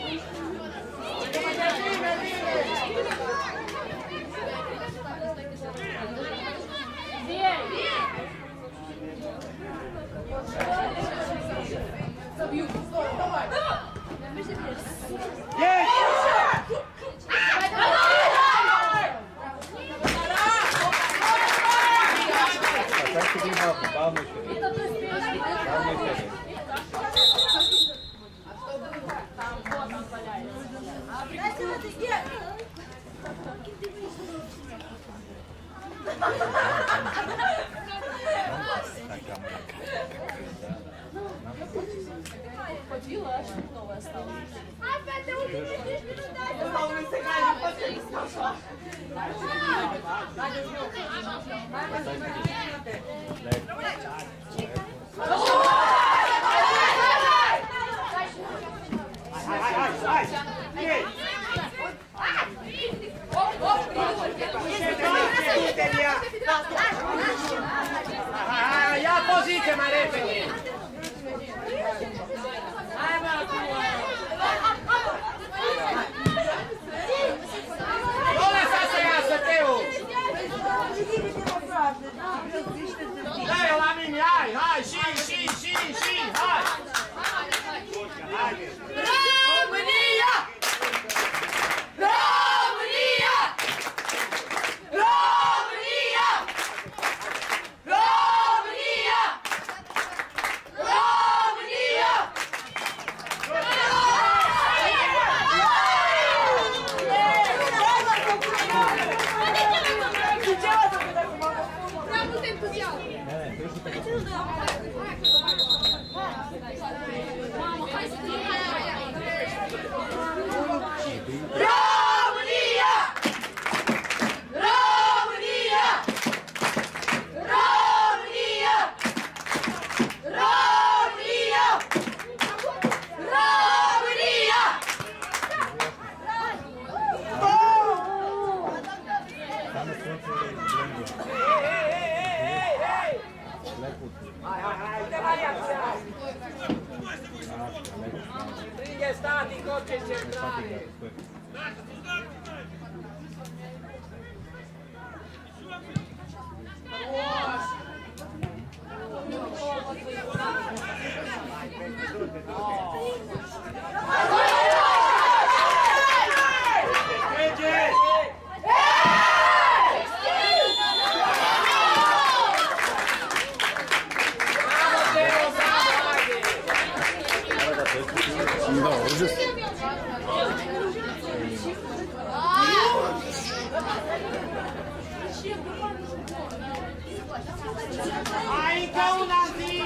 Ia poziție mai repede! Nu lăsa să iasă, Teo! Dă-i-o la mine, hai, și, hai! România! România! România! România! România! Prea mult entuziasm! Mamă, hai să te România! România! România! România! România! Hai, uite variația! Strige static, orice centrare! Da, just. Hai, încă una zi!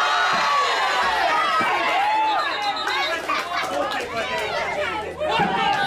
Hai!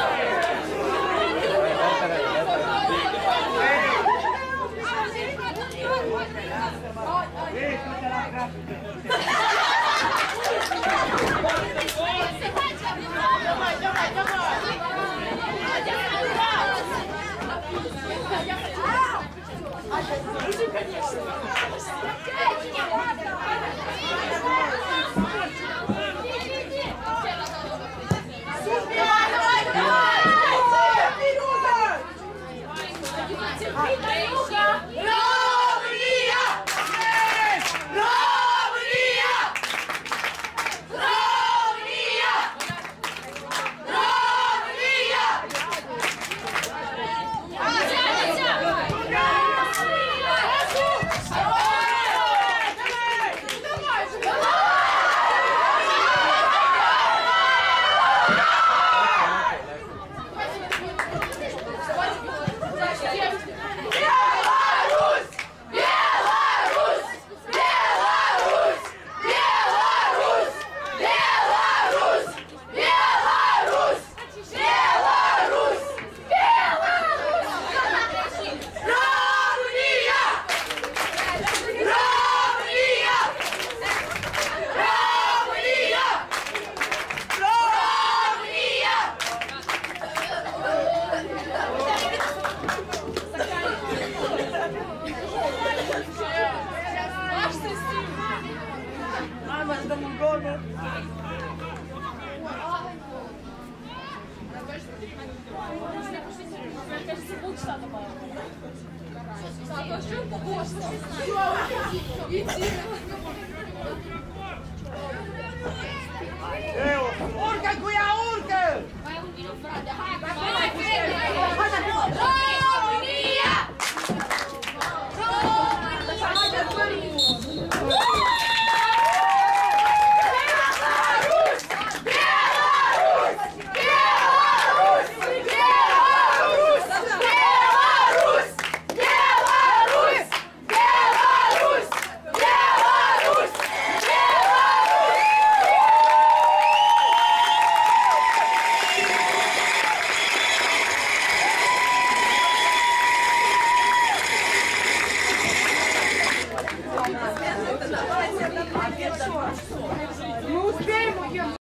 Саша, что побольше? Иди.